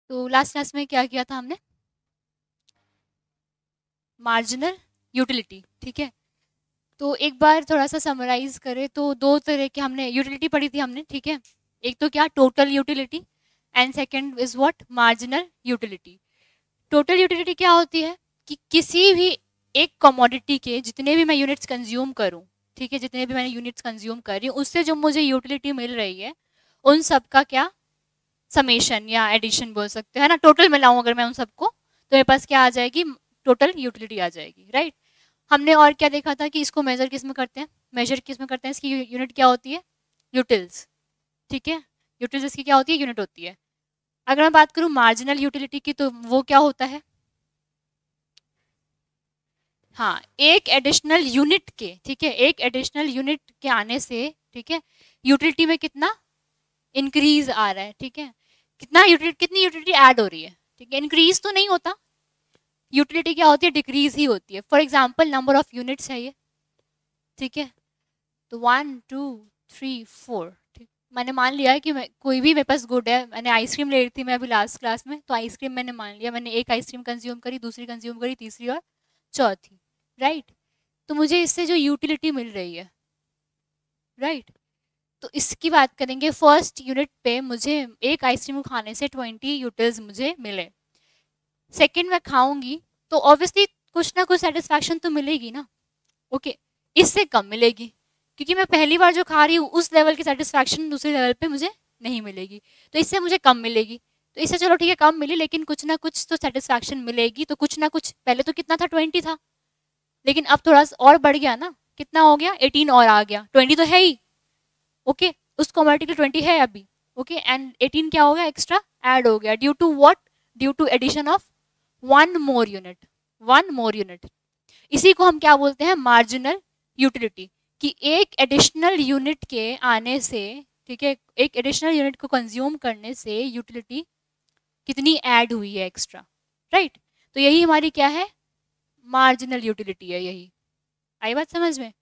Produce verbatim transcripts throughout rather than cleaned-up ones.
तो last class में क्या किया था हमने? मार्जिनल यूटिलिटी, ठीक है। तो एक बार थोड़ा सा समराइज करें तो दो तरह के हमने यूटिलिटी पढ़ी थी हमने, ठीक है। एक तो क्या, total utility, and second is what, marginal utility. Total utility क्या होती है कि किसी भी एक कमोडिटी के जितने भी मैं यूनिट्स कंज्यूम करूं, ठीक है, जितने भी मैंने यूनिट्स कंज्यूम कर रही हूँ उससे जो मुझे यूटिलिटी मिल रही है उन सब का क्या, समेशन या एडिशन बोल सकते हैं ना। टोटल मिलाऊं अगर मैं उन सबको तो मेरे पास क्या आ जाएगी, टोटल यूटिलिटी आ जाएगी, राइट। हमने और क्या देखा था कि इसको मेजर किस में करते हैं, मेजर किस में करते हैं, इसकी यूनिट क्या होती है, यूटिल्स, ठीक है। यूटिल्स इसकी क्या होती है, यूनिट होती है। अगर मैं बात करूं मार्जिनल यूटिलिटी की तो वो क्या होता है, हाँ, एक एडिशनल यूनिट के, ठीक है, एक एडिशनल यूनिट के आने से, ठीक है, यूटिलिटी में कितना इंक्रीज आ रहा है, ठीक है, कितना यूटिलिटी, कितनी यूटिलिटी ऐड हो रही है, ठीक है। इंक्रीज तो नहीं होता, यूटिलिटी क्या होती है, डिक्रीज ही होती है। For example number of units है ये, ठीक है। तो वन टू थ्री फोर, ठीक, मैंने मान लिया है कि मैं कोई भी मेरे पास गुड है, मैंने आइसक्रीम ले रही थी मैं अभी लास्ट क्लास में, तो आइसक्रीम मैंने मान लिया, मैंने एक आइसक्रीम कंज्यूम करी, दूसरी कंज्यूम करी, तीसरी और चौथी, राइट। तो मुझे इससे जो यूटिलिटी मिल रही है, राइट, तो इसकी बात करेंगे। फर्स्ट यूनिट पे मुझे एक आइसक्रीम खाने से ट्वेंटी यूटिल्स मुझे मिले। सेकेंड में खाऊंगी तो ऑब्वियसली कुछ ना कुछ सेटिस्फैक्शन तो मिलेगी ना, ओके। इससे कम मिलेगी क्योंकि मैं पहली बार जो खा रही हूँ उस लेवल की सेटिस्फैक्शन दूसरे लेवल पे मुझे नहीं मिलेगी, तो इससे मुझे कम मिलेगी। तो इससे चलो ठीक है कम मिली, लेकिन कुछ ना कुछ तो सेटिस्फैक्शन मिलेगी, तो कुछ ना कुछ, पहले तो कितना था, ट्वेंटी था, लेकिन अब थोड़ा सा और बढ़ गया ना, कितना हो गया, एटीन और आ गया, ट्वेंटी तो है ही, ओके, उस कॉमोडिटी के ट्वेंटी है अभी, ओके, एंड एटीन क्या हो गया, एक्स्ट्रा ऐड हो गया, due to what, due to addition of one more unit, one more unit. इसी को हम क्या बोलते हैं, मार्जिनल यूटिलिटी, कि एक एडिशनल यूनिट के आने से, ठीक है, एक एडिशनल यूनिट को कंज्यूम करने से यूटिलिटी कितनी ऐड हुई है एक्स्ट्रा, राइट। तो यही हमारी क्या है, मार्जिनल यूटिलिटी है, यही आई बात समझ में।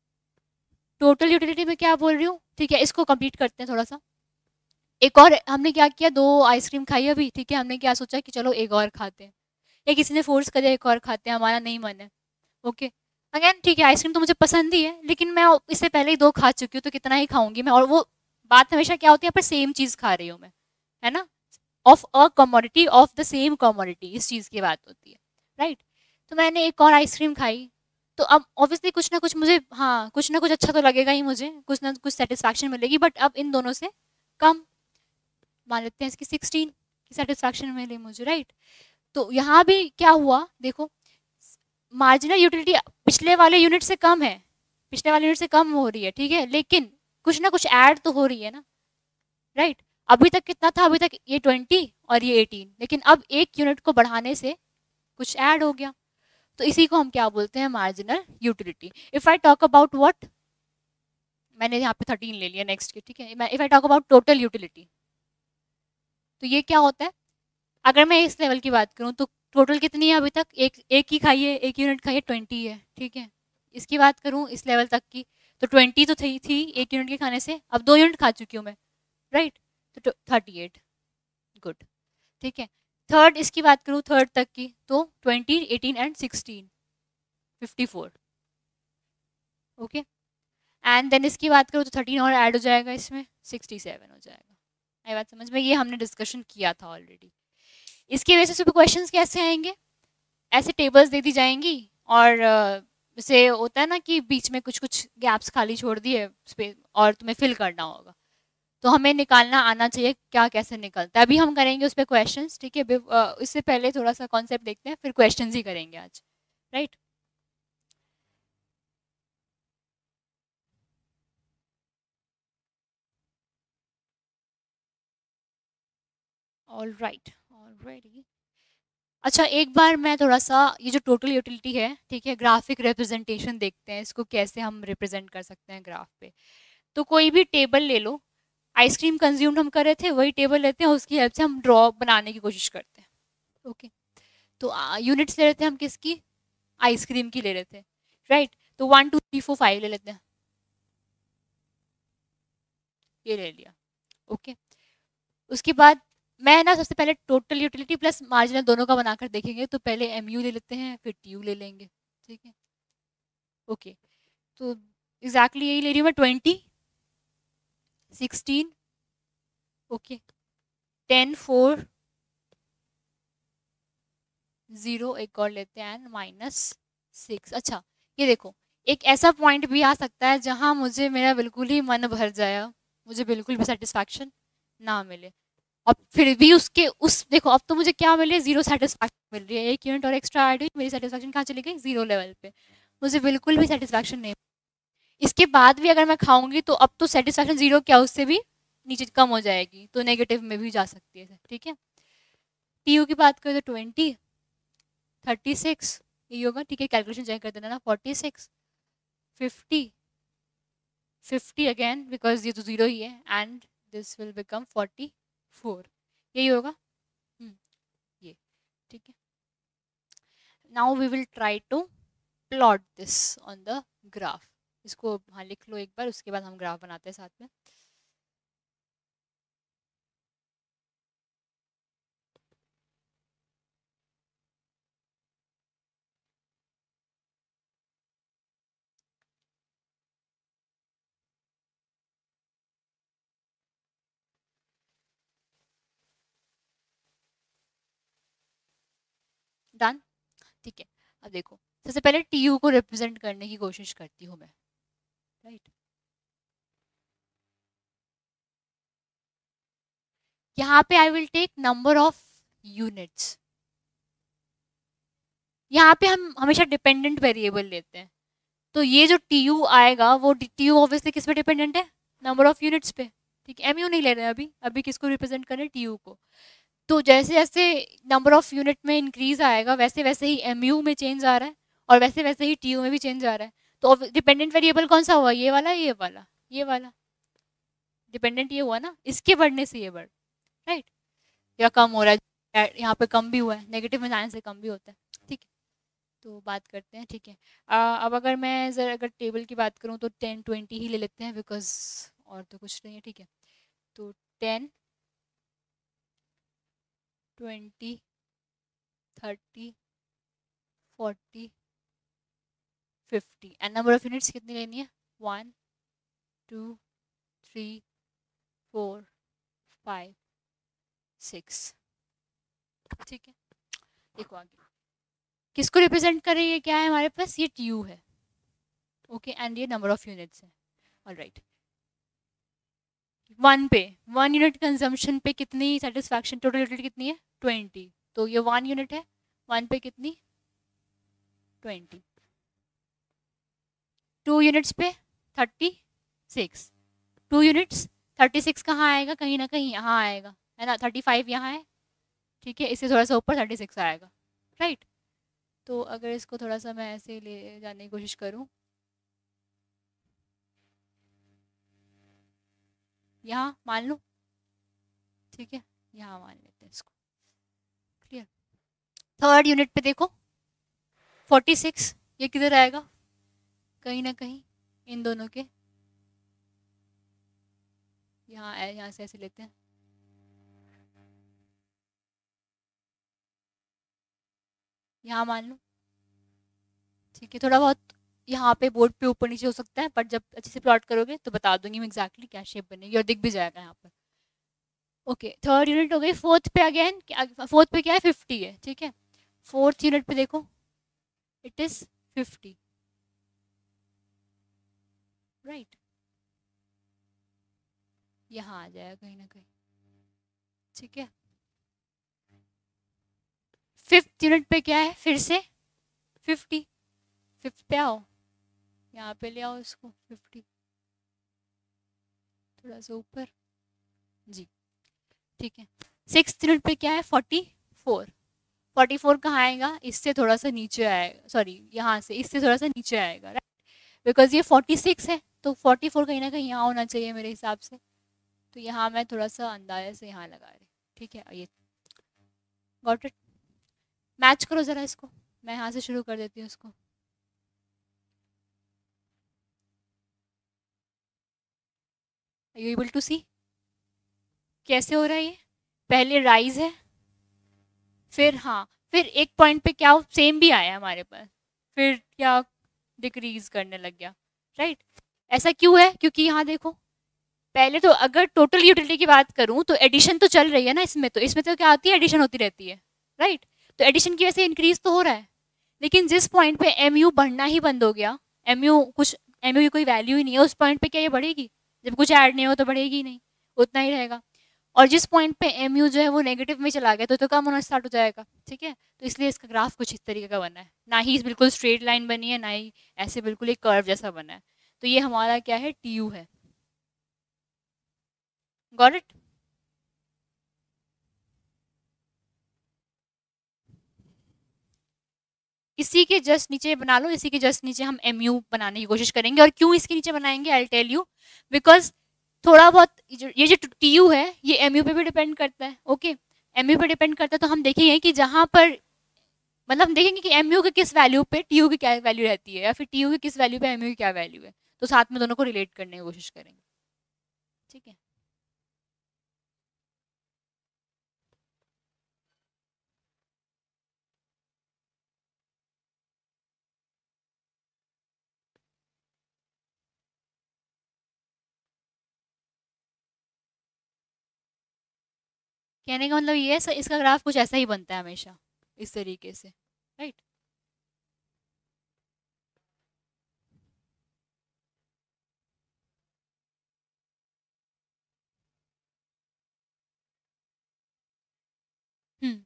टोटल यूटिलिटी में क्या बोल रही हूँ, ठीक है, इसको कंप्लीट करते हैं थोड़ा सा। एक और हमने क्या किया, दो आइसक्रीम खाई अभी, ठीक है, हमने क्या सोचा कि चलो एक और खाते हैं, या किसी ने फोर्स कर दिया एक और खाते हैं, हमारा नहीं मन है, ओके। अगेन ठीक है, आइसक्रीम तो मुझे पसंद ही है, लेकिन मैं इससे पहले ही दो खा चुकी हूँ तो कितना ही खाऊंगी मैं, और वो बात हमेशा क्या होती है, पर सेम चीज़ खा रही हूँ मैं, है ना, of a commodity, of the same commodity, इस चीज़ की बात होती है, राइट। तो मैंने एक और आइसक्रीम खाई, तो अब ऑब्वियसली कुछ ना कुछ मुझे, हाँ, कुछ ना कुछ अच्छा तो लगेगा ही मुझे, कुछ ना कुछ सेटिस्फैक्शन मिलेगी, बट अब इन दोनों से कम, मान लेते हैं इसकी सिक्सटीन की सेटिस्फैक्शन मिली मुझे, राइट। तो यहाँ भी क्या हुआ, देखो, मार्जिनल यूटिलिटी पिछले वाले यूनिट से कम है, पिछले वाले यूनिट से कम हो रही है, ठीक है, लेकिन कुछ ना कुछ ऐड तो हो रही है ना, राइट। अभी तक कितना था, अभी तक ये ट्वेंटी और ये एटीन, लेकिन अब एक यूनिट को बढ़ाने से कुछ ऐड हो गया, तो इसी को हम क्या बोलते हैं, marginal utility. If I talk about what, मैंने यहाँ पे थर्टीन ले लिया नेक्स्ट की, ठीक है, if I talk about total utility, तो ये क्या होता है, अगर मैं इस लेवल की बात करूँ तो टोटल कितनी है अभी तक, एक एक ही खाई है, एक यूनिट खाई है, ट्वेंटी है, ठीक है। इसकी बात करूँ इस लेवल तक की, तो ट्वेंटी तो थी थी एक यूनिट के खाने से, अब दो यूनिट खा चुकी हूँ मैं, राइट, तो थर्टी एट, गुड, ठीक है। थर्ड इसकी बात करूँ, थर्ड तक की, तो twenty, eighteen and sixteen, fifty four, okay. And then इसकी बात करूँ तो थर्टीन और ऐड हो जाएगा इसमें, सिक्सटी सेवन हो जाएगा। ये बात समझ में, ये हमने डिस्कशन किया था ऑलरेडी। इसकी बेसिस पे क्वेश्चंस कैसे आएंगे, ऐसे टेबल्स दे दी जाएंगी, और जैसे होता है ना कि बीच में कुछ कुछ गैप्स खाली छोड़ दिए स्पेस, और तुम्हें फिल करना होगा, तो हमें निकालना आना चाहिए क्या, कैसे निकलता है। अभी हम करेंगे उस पर क्वेश्चन, ठीक है, इससे पहले थोड़ा सा कॉन्सेप्ट देखते हैं, फिर क्वेश्चन ही करेंगे आज, राइट। All right, alrighty. अच्छा, एक बार मैं थोड़ा सा ये जो टोटल यूटिलिटी है, ठीक है, ग्राफिक रिप्रेजेंटेशन देखते हैं, इसको कैसे हम रिप्रेजेंट कर सकते हैं ग्राफ पे। तो कोई भी टेबल ले लो, आइसक्रीम कंज्यूम हम कर रहे थे, वही टेबल लेते हैं, उसकी हेल्प से हम ड्रॉ बनाने की कोशिश करते हैं, ओके। तो यूनिट्स ले लेते हैं हम किसकी, आइसक्रीम की ले लेते हैं, राइट। तो one two three four five ले लेते हैं, ये ले लिया, ओके। उसके बाद मैं ना सबसे पहले टोटल यूटिलिटी प्लस मार्जिनल दोनों का बनाकर देखेंगे, तो पहले एम यू ले लेते हैं फिर टी यू ले लेंगे, ठीक है। ओके, तो एग्जैक्टली यही ले रही हूँ मैं, twenty, sixteen, okay, ten, four, zero, एक और लेते हैं माइनस सिक्स। अच्छा ये देखो, एक ऐसा पॉइंट भी आ सकता है जहां मुझे मेरा बिल्कुल ही मन भर जाए, मुझे बिल्कुल भी सेटिस्फैक्शन ना मिले, और फिर भी उसके उस देखो अब तो मुझे क्या मिले, जीरो सेटिस्फैक्शन मिल रही है, एक यूनिट और एक्स्ट्रा ऐड हुई, मेरी सेटिस्फैक्शन कहाँ चली गई, जीरो लेवल पे, मुझे बिल्कुल भी सेटिस्फैक्शन नहीं। इसके बाद भी अगर मैं खाऊंगी तो अब तो सेटिस्फैक्शन जीरो क्या उससे भी नीचे कम हो जाएगी, तो नेगेटिव में भी जा सकती है, ठीक है। टी यू की बात करें तो ट्वेंटी, थर्टी सिक्स, ये होगा, ठीक है, कैलकुलेशन चेक कर देना ना, forty six, fifty, fifty again because ये तो जीरो ही है, and this will become forty four, यही होगा, हम्म, ये, ठीक है। Now we will try to plot this on the graph, इसको हाँ लिख लो एक बार, उसके बाद हम ग्राफ बनाते हैं साथ में। डन, ठीक है। अब देखो, सबसे पहले टी यू को रिप्रेजेंट करने की कोशिश करती हूँ मैं, राइट। यहाँ पे I will take number of units, यहाँ पे हम हमेशा डिपेंडेंट वेरिएबल लेते हैं, तो ये जो टी यू आएगा वो टी यू ऑब्वियसली किस पे डिपेंडेंट है, नंबर ऑफ यूनिट्स पे, ठीक है। एम यू नहीं ले रहे हैं अभी, अभी किसको रिप्रेजेंट करें, टी यू को, तो जैसे जैसे नंबर ऑफ यूनिट में इंक्रीज आएगा वैसे वैसे ही एम यू में चेंज आ रहा है, और वैसे वैसे ही टी यू में भी चेंज आ रहा है, तो डिपेंडेंट वेरिएबल कौन सा हुआ, ये वाला, ये वाला, ये वाला डिपेंडेंट ये हुआ ना, इसके बढ़ने से ये बढ़, राइट, या कम हो रहा है, यहाँ पे कम भी हुआ है, नेगेटिव में जाने से कम भी होता है, ठीक है। तो बात करते हैं, ठीक है। आ, अब अगर मैं जरा अगर टेबल की बात करूँ तो टेन ट्वेंटी ही ले लेते हैं, बिकॉज और तो कुछ नहीं है, ठीक है। तो ten, twenty, thirty, forty, fifty, and number of units कितनी लेनी है, one, two, three, four, five, six, ठीक है। देखो आगे किसको रिप्रेजेंट कर रही है, क्या है हमारे पास, ये टी यू है, ओके, एंड ये नंबर ऑफ यूनिट्स है, ऑलराइट। वन पे, वन यूनिट कंजम्पशन पे कितनी सेटिस्फैक्शन, टोटल यूटिलिटी कितनी है, ट्वेंटी, तो ये वन यूनिट है, वन पे कितनी, ट्वेंटी, टू यूनिट्स पे thirty six, two units, thirty six कहाँ आएगा, कहीं ना कहीं यहाँ आएगा, है ना, थर्टी फाइव यहाँ है, ठीक है, इससे थोड़ा सा ऊपर थर्टी सिक्स आएगा, राइट। तो अगर इसको थोड़ा सा मैं ऐसे ले जाने की कोशिश करूँ, यहाँ मान लो, ठीक है, यहाँ मान लेते हैं इसको, क्लियर। थर्ड यूनिट पे देखो, फोर्टी सिक्स, ये किधर आएगा, कहीं ना कहीं इन दोनों के यहाँ, यहाँ से ऐसे लेते हैं, यहाँ मान लो, ठीक है। थोड़ा बहुत यहाँ पे बोर्ड पे ऊपर नीचे हो सकता है, पर जब अच्छे से प्लॉट करोगे तो बता दूंगी मैं एग्जैक्टली क्या शेप बनेगी, और दिख भी जाएगा यहाँ पर, ओके। थर्ड यूनिट हो गई, फोर्थ पे अगेन, फोर्थ पे क्या है, फिफ्टी है, ठीक है। फोर्थ यूनिट पे देखो, इट इज फिफ्टी, राइट, यहाँ आ जाएगा कहीं ना कहीं, ठीक है। फिफ्थ यूनिट पे क्या है, फिर से फिफ्टी, फिफ्थ पे आओ, यहाँ पे ले आओ इसको, फिफ्टी, थोड़ा सा ऊपर, जी, ठीक है। सिक्स यूनिट पे क्या है, फोर्टी फोर, फोर्टी फोर कहाँ आएगा, इससे थोड़ा सा नीचे आएगा, सॉरी यहाँ से इससे थोड़ा सा नीचे आएगा, राइट, बिकॉज ये फोर्टी सिक्स है, तो फोर्टी फोर कहीं ना कहीं यहाँ होना चाहिए मेरे हिसाब से, तो यहाँ मैं थोड़ा सा अंदाजे से यहाँ लगा रही, ठीक है। ये गॉट इट, मैच करो ज़रा इसको, मैं यहाँ से शुरू कर देती हूँ इसको, यू एबल टू सी कैसे हो रहा है ये, पहले राइज है, फिर हाँ फिर एक पॉइंट पे क्या सेम भी आया हमारे पास, फिर क्या डिक्रीज करने लग गया, राइट। ऐसा क्यों है? क्योंकि यहाँ देखो, पहले तो अगर टोटल यूटिलिटी की बात करूँ तो एडिशन तो चल रही है ना इसमें, तो इसमें तो क्या आती है, एडिशन होती रहती है, राइट। तो एडिशन की वजह से इंक्रीज तो हो रहा है, लेकिन जिस पॉइंट पे एम यू बढ़ना ही बंद हो गया, एम यू कुछ एम यू की कोई वैल्यू ही नहीं है, उस पॉइंट पे क्या ये बढ़ेगी? जब कुछ ऐड नहीं हो तो बढ़ेगी ही नहीं, उतना ही रहेगा। और जिस पॉइंट पे एम यू जो है वो नेगेटिव में चला गया तो तो कम होना स्टार्ट हो जाएगा, ठीक है। तो इसलिए इसका ग्राफ कुछ इस तरीके का बना है, ना ही बिल्कुल स्ट्रेट लाइन बनी है, ना ही ऐसे बिल्कुल एक कर्व जैसा बना है। तो ये हमारा क्या है, टी यू है। Got it? इसी के जस्ट नीचे बना लो, इसी के जस्ट नीचे हम एम यू बनाने की कोशिश करेंगे। और क्यों इसके नीचे बनाएंगे, आई टेल यू, बिकॉज थोड़ा बहुत ये जो टी यू है ये एम यू पे भी डिपेंड करता है, ओके। एम यू पे डिपेंड करता है, तो हम देखेंगे कि जहाँ पर मतलब हम देखेंगे कि एम यू के किस वैल्यू पे टी यू की क्या वैल्यू रहती है, या फिर टी यू के किस वैल्यू पे एम यू की क्या वैल्यू है, तो साथ में दोनों को रिलेट करने की कोशिश करेंगे, ठीक है। कहने का मतलब ये है, इसका ग्राफ कुछ ऐसा ही बनता है हमेशा, इस तरीके से, राइट। हम्म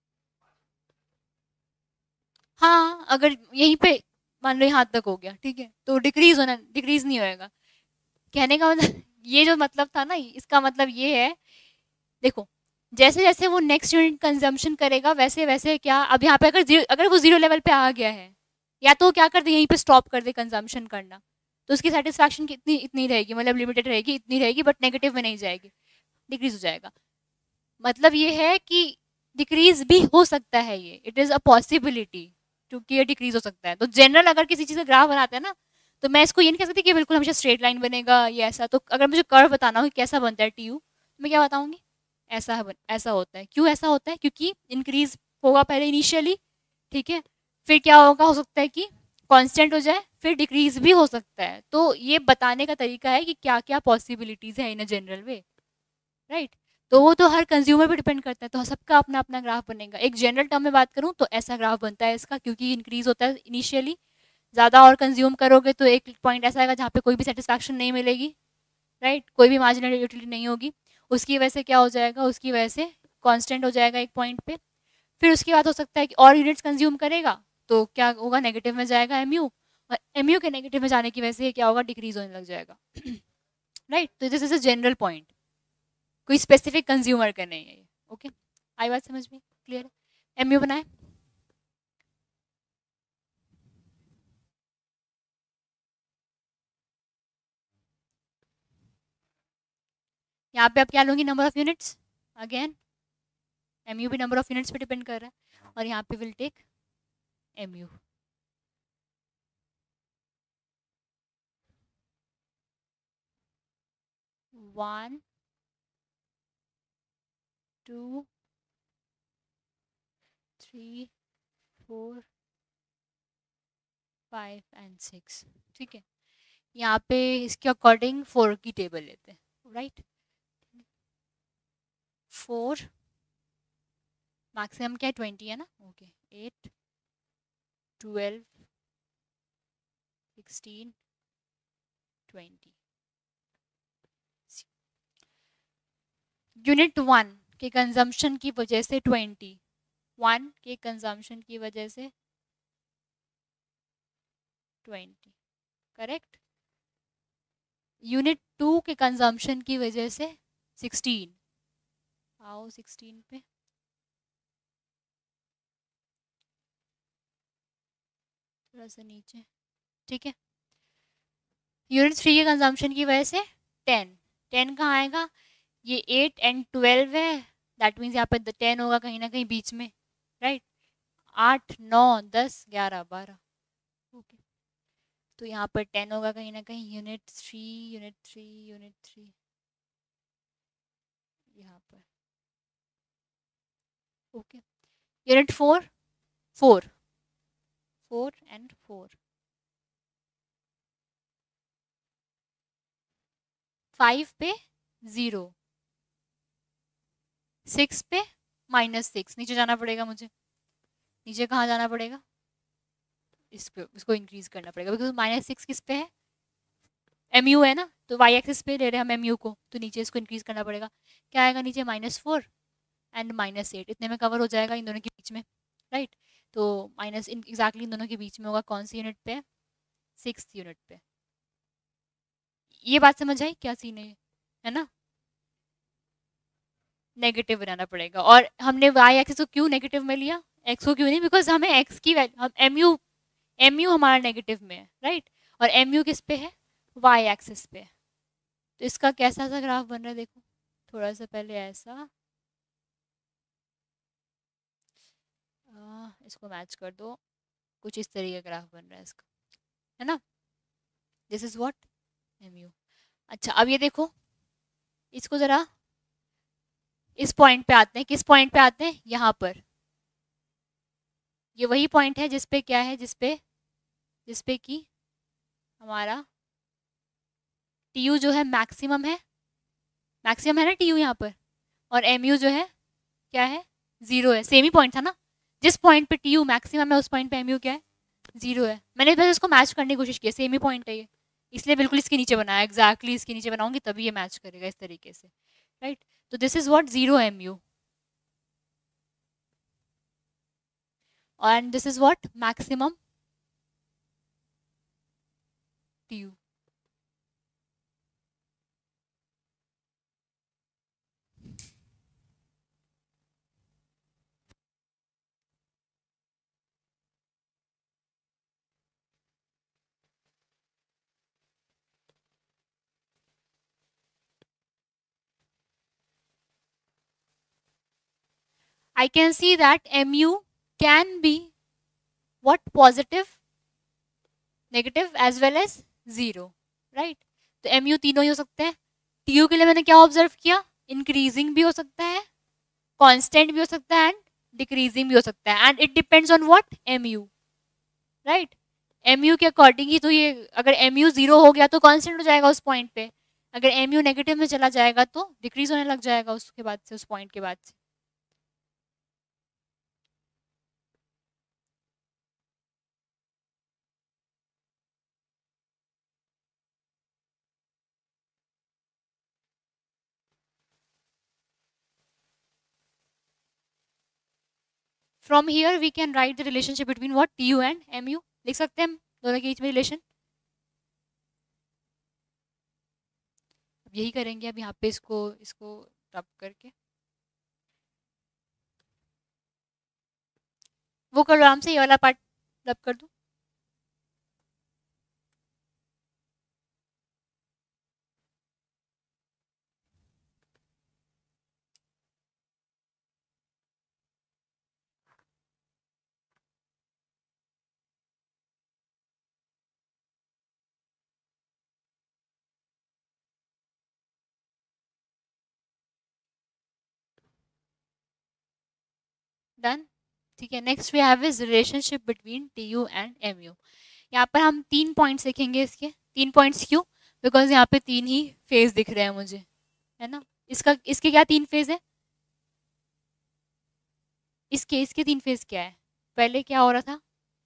हाँ, अगर यहीं पे मान लो यहाँ तक हो गया, ठीक है, तो डिक्रीज होना, डिक्रीज नहीं होएगा। कहने का मतलब ये जो मतलब था ना, इसका मतलब ये है, देखो जैसे जैसे वो नेक्स्ट यूनिट कंजम्पशन करेगा वैसे वैसे क्या, अब यहाँ पे अगर जीरो, अगर वो जीरो लेवल पे आ गया है, या तो क्या कर दे यहीं पे स्टॉप कर दे कंजम्पशन करना, तो उसकी सेटिस्फैक्शन कितनी इतनी रहेगी, मतलब लिमिटेड रहेगी, इतनी रहेगी, बट नेगेटिव में नहीं जाएगी, डिक्रीज हो जाएगा। मतलब ये है कि डिक्रीज भी हो सकता है, ये इट इज़ अ पॉसिबिलिटी, क्योंकि ये डिक्रीज हो सकता है। तो जनरल अगर किसी चीज़ का ग्राफ बनाते हैं ना, तो मैं इसको ये नहीं कह सकती कि बिल्कुल हमेशा स्ट्रेट लाइन बनेगा ये ऐसा। तो अगर मुझे कर्व बताना हो कि कैसा बनता है टी यू, तो मैं क्या बताऊंगी, ऐसा है, ऐसा होता है। क्यों ऐसा होता है? क्योंकि इंक्रीज होगा पहले इनिशियली, ठीक है, फिर क्या होगा, हो सकता है कि कांस्टेंट हो जाए, फिर डिक्रीज भी हो सकता है। तो ये बताने का तरीका है कि क्या क्या पॉसिबिलिटीज है इन अ जनरल वे, राइट। तो वो तो हर कंज्यूमर पे डिपेंड करता है, तो सबका अपना अपना ग्राफ बनेगा। एक जनरल टर्म में बात करूँ तो ऐसा ग्राफ बनता है इसका, क्योंकि इंक्रीज होता है इनिशियली, ज़्यादा और कंज्यूम करोगे तो एक पॉइंट ऐसा आएगा जहाँ पे कोई भी सेटिस्फैक्शन नहीं मिलेगी, राइट, कोई भी मार्जिनल यूटिलिटी नहीं होगी। उसकी वजह से क्या हो जाएगा, उसकी वजह से कांस्टेंट हो जाएगा एक पॉइंट पे। फिर उसके बाद हो सकता है कि और यूनिट्स कंज्यूम करेगा, तो क्या होगा, नेगेटिव में जाएगा एमयू, और एमयू के नेगेटिव में जाने की वजह से क्या होगा, डिक्रीज होने लग जाएगा, राइट। तो this is a general point, कोई स्पेसिफिक कंज्यूमर का नहीं है ये, ओके। आई बात समझ में, क्लियर है? एमयू बनाए, यहाँ पे आप क्या लूँगी, number of units, again MU भी नंबर ऑफ यूनिट्स पे डिपेंड कर रहा है, और यहाँ पे will take MU. One, two, three, four, five and six, ठीक है। यहाँ पे इसके अकॉर्डिंग फोर की टेबल लेते हैं, राइट। फोर मैक्सिमम क्या है, ट्वेंटी है ना, okay. Eight, twelve, sixteen, twenty. Unit one के कंजम्पशन की वजह से ट्वेंटी, वन के कंजम्पशन की वजह से ट्वेंटी, करेक्ट। यूनिट टू के कंजम्पशन की वजह से सिक्सटीन, आओ सिक्सटीन पे, थोड़ा सा नीचे, ठीक है। यूनिट थ्री के कंजम्पशन की वजह से टेन, टेन कहाँ आएगा, ये एट एंड ट्वेल्व है, दैट मीन्स यहाँ पे टेन होगा कहीं ना कहीं बीच में, राइट। आठ, नौ, दस, ग्यारह, बारह, ओके। तो यहाँ पर टेन होगा कहीं ना कहीं, unit three, unit three, unit three, यहाँ पर okay, unit four, four four and four, five पे जीरो, सिक्स पे माइनस सिक्स, नीचे जाना पड़ेगा मुझे, नीचे कहाँ जाना पड़ेगा, इस पे, इसको इंक्रीज करना पड़ेगा बिकॉज माइनस सिक्स किस पे है, एम यू है ना, तो वाई एक्सिस पे ले रहे हैं हम एम यू को, तो नीचे इसको इंक्रीज करना पड़ेगा, क्या आएगा नीचे, minus four and minus eight, इतने में कवर हो जाएगा इन दोनों के बीच में, राइट right? तो माइनस इन एग्जैक्टली इन दोनों के बीच में होगा, कौन सी यूनिट पे, सिक्स यूनिट पे। ये बात समझ आई क्या सीन है, है ना, नेगेटिव बनाना पड़ेगा, और हमने वाई एक्सिस को क्यों नेगेटिव में लिया, एक्स को क्यों नहीं, बिकॉज हमें एक्स की वैल्यू, हम एम यू एम यू हमारा नेगेटिव में है, राइट, और एम यू किस पे है, वाई एक्सिस पे। तो इसका कैसा सा ग्राफ बन रहा है देखो, थोड़ा सा पहले ऐसा, आ, इसको मैच कर दो, कुछ इस तरीके का ग्राफ बन रहा है इसका, है ना, this is what M U. अच्छा अब ये देखो, इसको जरा इस पॉइंट पे आते हैं, किस पॉइंट पे आते हैं, यहाँ पर, ये वही पॉइंट है जिसपे क्या है, जिसपे जिसपे कि हमारा टी यू जो है मैक्सिमम है, मैक्सिमम है ना टी यू यहाँ पर, और एम यू जो है क्या है, जीरो है, सेम ही पॉइंट था ना, जिस पॉइंट पे टी यू मैक्सिमम है उस पॉइंट पे एम यू क्या है, जीरो है। मैंने बस इसको मैच करने की कोशिश की, सेम ही पॉइंट है ये, इसलिए बिल्कुल इसके नीचे बनाया, एग्जैक्टली इसके नीचे बनाऊंगी तभी ये मैच करेगा इस तरीके से, राइट। तो this is what zero M U, and this is what maximum T U. I can see that mu can be what, positive, negative as well as zero, right? तो mu तीनों ही हो सकते हैं। Tu के लिए मैंने क्या ऑब्जर्व किया, इंक्रीजिंग भी हो सकता है, कांस्टेंट भी हो सकता है, एंड डिक्रीजिंग भी हो सकता है, and it depends on what, mu, right. mu के अकॉर्डिंग ही तो ये, अगर mu जीरो हो गया तो कांस्टेंट हो जाएगा उस पॉइंट पे, अगर mu नेगेटिव में चला जाएगा तो डिक्रीज होने लग जाएगा उसके बाद से, उस पॉइंट के बाद से। From here we can write the relationship between what, Tu and Mu, लिख सकते हैं हम दोनों के बीच में रिलेशन। अब यही करेंगे, अब यहाँ पे इसको इसको रब करके, वो कर लो आराम से, ये वाला पार्ट रब कर दूं। डन, ठीक है। Next we have is relationship between T U and M U. यहाँ पर हम तीन पॉइंट्स लिखेंगे इसके, तीन पॉइंट्स क्यों, बिकॉज यहाँ पे तीन ही फेज दिख रहे हैं मुझे, है ना। इसका इसके क्या तीन फेज है, इसके इसके तीन फेज क्या है, पहले क्या हो रहा था,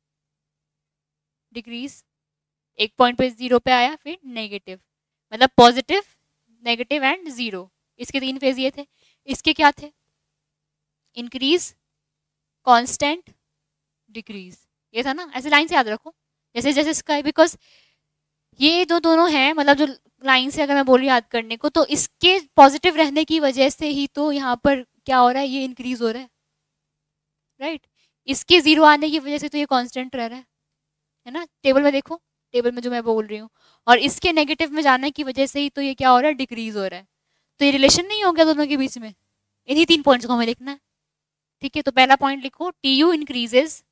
डिक्रीज, एक पॉइंट पे जीरो पे आया, फिर नेगेटिव, मतलब पॉजिटिव, नेगेटिव एंड जीरो, इसके तीन फेज ये थे। इसके क्या थे, इंक्रीज, कांस्टेंट, डिक्रीज, ये था ना, ऐसे लाइन से याद रखो, जैसे जैसे इसका है, बिकॉज ये दो दोनों हैं, मतलब जो लाइन से अगर मैं बोलूँ याद करने को, तो इसके पॉजिटिव रहने की वजह से ही तो यहाँ पर क्या हो रहा है, ये इंक्रीज हो रहा है, राइट right? इसके जीरो आने की वजह से तो ये कांस्टेंट रह रहा है, है ना, टेबल में देखो, टेबल में जो मैं बोल रही हूँ, और इसके नेगेटिव में जाने की वजह से ही तो ये क्या हो रहा है, डिक्रीज हो रहा है। तो ये रिलेशन नहीं हो गया दोनों के बीच में, इन्हीं तीन पॉइंट्स को हमें लिखना है, ठीक है। तो पहला पॉइंट लिखो, T U increases,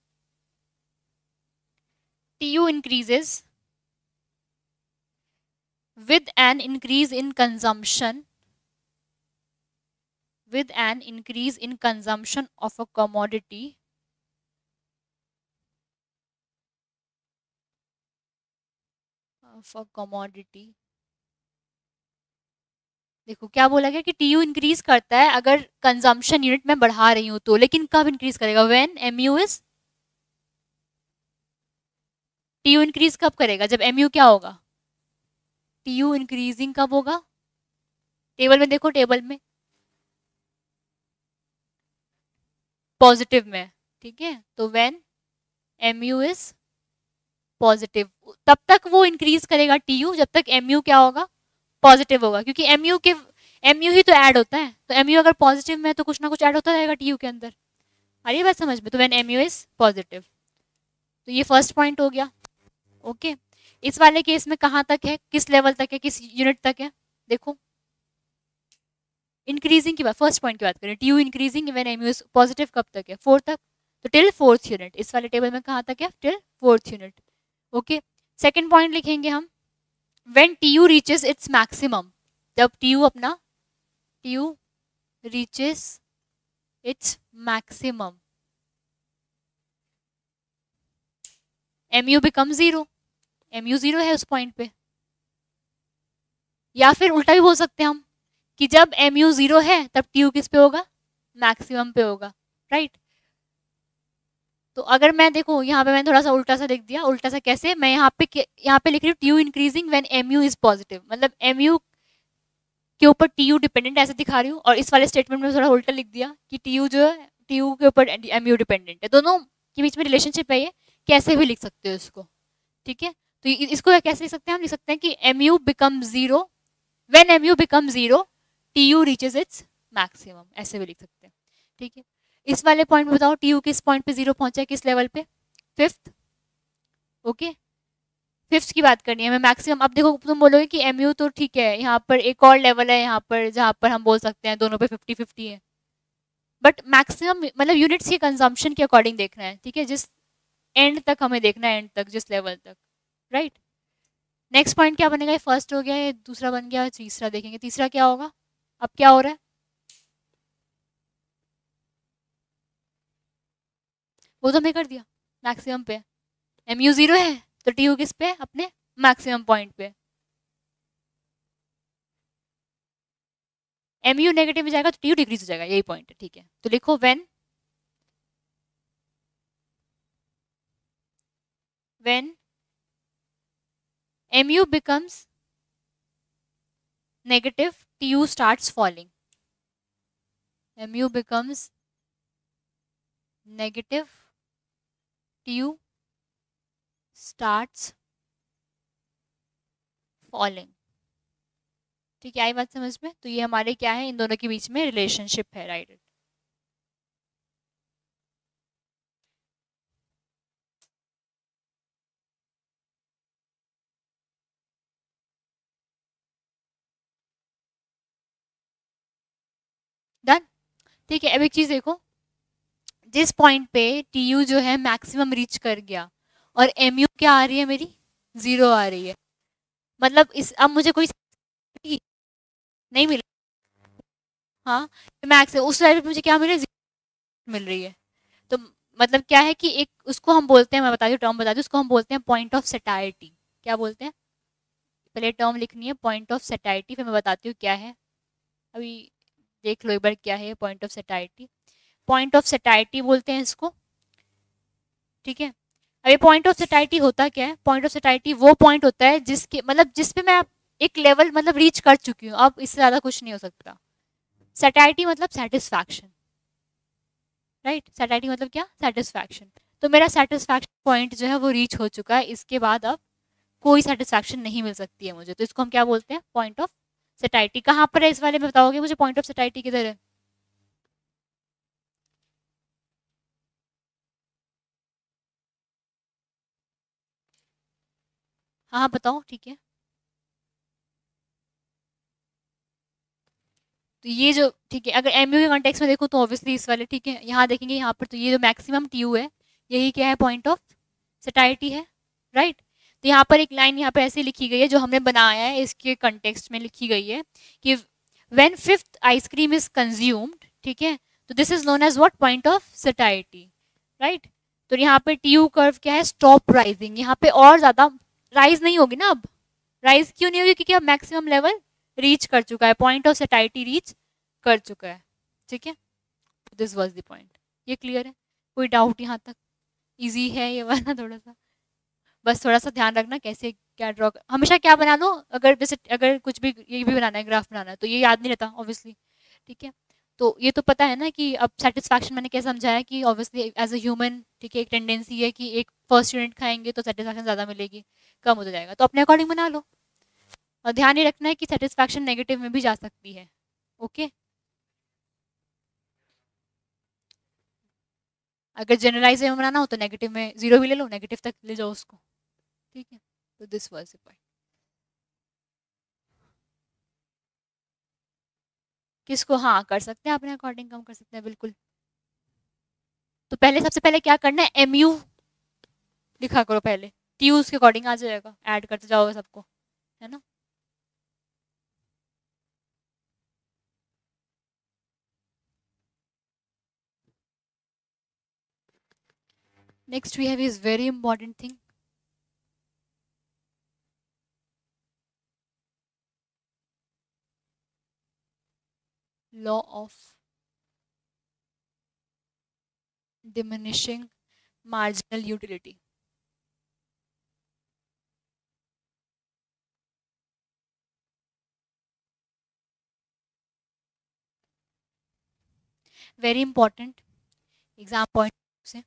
T U increases with an increase in consumption, with an increase in consumption of a commodity of a commodity देखो क्या बोला गया कि टीयू इंक्रीज करता है अगर कंजम्पशन यूनिट में बढ़ा रही हूँ तो, लेकिन कब इंक्रीज करेगा? When MU is, TU increase कब करेगा? जब एमयू क्या होगा? टीयू इंक्रीजिंग कब होगा? टेबल में देखो, टेबल में पॉजिटिव में, ठीक है। तो व्हेन एमयू इज पॉजिटिव, तब तक वो इंक्रीज करेगा टीयू जब तक एमयू क्या होगा? पॉजिटिव होगा, क्योंकि एमयू के एमयू ही तो ऐड होता है, तो एमयू अगर पॉजिटिव में तो कुछ ना कुछ ऐड होता रहेगा टीयू के अंदर। आ रही है बात समझ में? तो व्हेन एमयू इज पॉजिटिव, तो ये फर्स्ट पॉइंट हो गया। ओके, इस वाले केस में कहाँ तक है, किस लेवल तक है, किस यूनिट तक है? देखो इंक्रीजिंग की बात, फर्स्ट पॉइंट की बात करें, TU increasing when MU is positive कब तक है? फोर तक, तो टिल फोर्थ यूनिट। इस वाले टेबल में कहाँ तक है? Till fourth unit. Okay, second point लिखेंगे हम, when TU reaches its maximum, जब टीयू अपना TU reaches its maximum, MU become zero, MU zero है उस पॉइंट पे। या फिर उल्टा भी बोल सकते हैं हम कि जब एमयू जीरो है तब टीयू किस पे होगा? मैक्सिमम पे होगा, राइट। तो अगर मैं देखो यहाँ पे मैंने थोड़ा सा उल्टा सा लिख दिया, उल्टा सा कैसे? मैं यहाँ पे यहाँ पे लिख रही हूँ TU increasing when MU is positive, मतलब एमयू के ऊपर टीयू डिपेंडेंट ऐसे दिखा रही हूँ, और इस वाले स्टेटमेंट में थोड़ा उल्टा लिख दिया कि टीयू जो है टीयू के ऊपर एमयू डिपेंडेंट है। दोनों के बीच में रिलेशनशिप है, ये कैसे भी लिख सकते हो इसको, ठीक है। तो इसको कैसे लिख सकते हैं? हम लिख सकते हैं कि MU become zero when MU become zero TU reaches its maximum, ऐसे भी लिख सकते हैं, ठीक है। इस वाले पॉइंट में बताओ टीयू किस पॉइंट पे जीरो पहुंचा है, किस लेवल पे? फिफ्थ। ओके, फिफ्थ की बात करनी है हमें, मैक्सिमम। अब देखो तुम बोलोगे कि एमयू तो ठीक है, यहाँ पर एक और लेवल है यहाँ पर जहाँ पर हम बोल सकते हैं दोनों पे फिफ्टी फिफ्टी है, बट मैक्सिमम मतलब यूनिट्स के कंजम्पशन के अकॉर्डिंग देखना है, ठीक है, जिस एंड तक हमें देखना है, एंड तक, जिस लेवल तक, राइट। नेक्स्ट पॉइंट क्या बनेगा? ये फर्स्ट हो गया, ये दूसरा बन गया, तीसरा देखेंगे, तीसरा क्या होगा? अब क्या हो रहा है? वो तो हमने कर दिया, मैक्सिमम पे एमयू जीरो है तो टीयू किस पे? अपने मैक्सिमम पॉइंट पे। एमयू नेगेटिव में जाएगा तो टीयू डिक्रीज हो जाएगा, यही पॉइंट है, ठीक है। तो लिखो when when MU becomes negative TU starts falling, MU becomes negative TU starts falling, ठीक है। आई बात समझ में? तो ये हमारे क्या है, इन दोनों के बीच में रिलेशनशिप है, राइट। डन, ठीक है। अब एक चीज देखो, जिस पॉइंट पे टीयू जो है मैक्सिमम रीच कर गया और एमयू क्या आ रही है मेरी? जीरो आ रही है, मतलब इस अब मुझे कोई नहीं मिला, हाँ मैक्स है, उस लेवल पे मुझे क्या मिल रही है? मिल रही है। तो मतलब क्या है कि एक उसको हम बोलते हैं, मैं बता दूँ टर्म बता दूँ, उसको हम बोलते हैं पॉइंट ऑफ सेटाइटी। क्या बोलते हैं? पहले टर्म लिखनी है पॉइंट ऑफ सेटाइटी, फिर मैं बताती हूँ क्या है। अभी देख लो एक बार क्या है point of satiety. Point of satiety बोलते हैं इसको, ठीक है। अब ये पॉइंट ऑफ सेटाइटी होता क्या है? पॉइंट ऑफ सेटाइटी वो पॉइंट होता है जिसके मतलब जिसपे मैं एक लेवल मतलब रीच कर चुकी हूँ, अब इससे ज्यादा कुछ नहीं हो सकता। सेटाइटी मतलब सेटिस्फैक्शन, राइट। सेटाइटी मतलब क्या? सेटिस्फैक्शन। तो मेरा सेटिस्फैक्शन पॉइंट जो है वो रीच हो चुका है, इसके बाद अब कोई सेटिस्फैक्शन नहीं मिल सकती है मुझे, तो इसको हम क्या बोलते हैं? Point of satiety. कहाँ पर है इस वाले में बताओगे मुझे? पॉइंट ऑफ सेटाइटी किधर है? हाँ हाँ बताओ, ठीक है। तो ये जो, ठीक है, अगर एमयू के कॉन्टेक्स्ट में देखो तो ऑब्वियसली इस वाले, ठीक है, यहाँ देखेंगे यहाँ पर तो ये जो मैक्सिमम टीयू है यही क्या है? पॉइंट ऑफ सेटाइटी है, राइट। तो यहाँ पर एक लाइन यहाँ पे ऐसे लिखी गई है जो हमने बनाया है, इसके कंटेक्स्ट में लिखी गई है कि when fifth ice cream is consumed, ठीक है, तो this is known as what, point of satiety, right. तो यहाँ पे टी यू कर्व क्या है, स्टॉप राइजिंग, यहाँ पे और ज्यादा राइज नहीं होगी ना, अब राइज क्यों नहीं होगी, क्योंकि अब मैक्सिमम लेवल रीच कर चुका है, पॉइंट ऑफ सटाइटी रीच कर चुका है, ठीक है। This was the point. ये क्लियर है, कोई डाउट यहाँ तक? इजी है ये वाला थोड़ा सा, बस थोड़ा सा ध्यान रखना कैसे क्या ड्रॉ, हमेशा क्या बना लो, अगर जैसे अगर कुछ भी ये भी बनाना है, ग्राफ बनाना है, तो ये याद नहीं रहता ऑब्वियसली, ठीक है। तो ये तो पता है ना कि अब सेटिस्फैक्शन मैंने क्या समझाया कि ऑब्वियसली एज अ ह्यूमन, ठीक है, एक टेंडेंसी है कि एक फर्स्ट यूनिट खाएंगे तो सेटिस्फैक्शन ज़्यादा मिलेगी, कम हो जाएगा, तो अपने अकॉर्डिंग बना लो। और ध्यान ये रखना है कि सेटिस्फैक्शन नेगेटिव में भी जा सकती है, ओके। अगर जनरलाइज में बनाना हो तो नेगेटिव में जीरो भी ले लो, नेगेटिव तक ले जाओ उसको, ठीक है। तो दिस वाज द पॉइंट। किसको, हाँ कर सकते हैं, अपने अकॉर्डिंग कम कर सकते हैं, बिल्कुल। तो पहले सबसे पहले क्या करना है, एम यू लिखा करो पहले, टी यू उसके अकॉर्डिंग आ जाएगा, ऐड करते जाओगे सबको, है ना। Next we have is very important thing, law of diminishing marginal utility. Very important exam point से,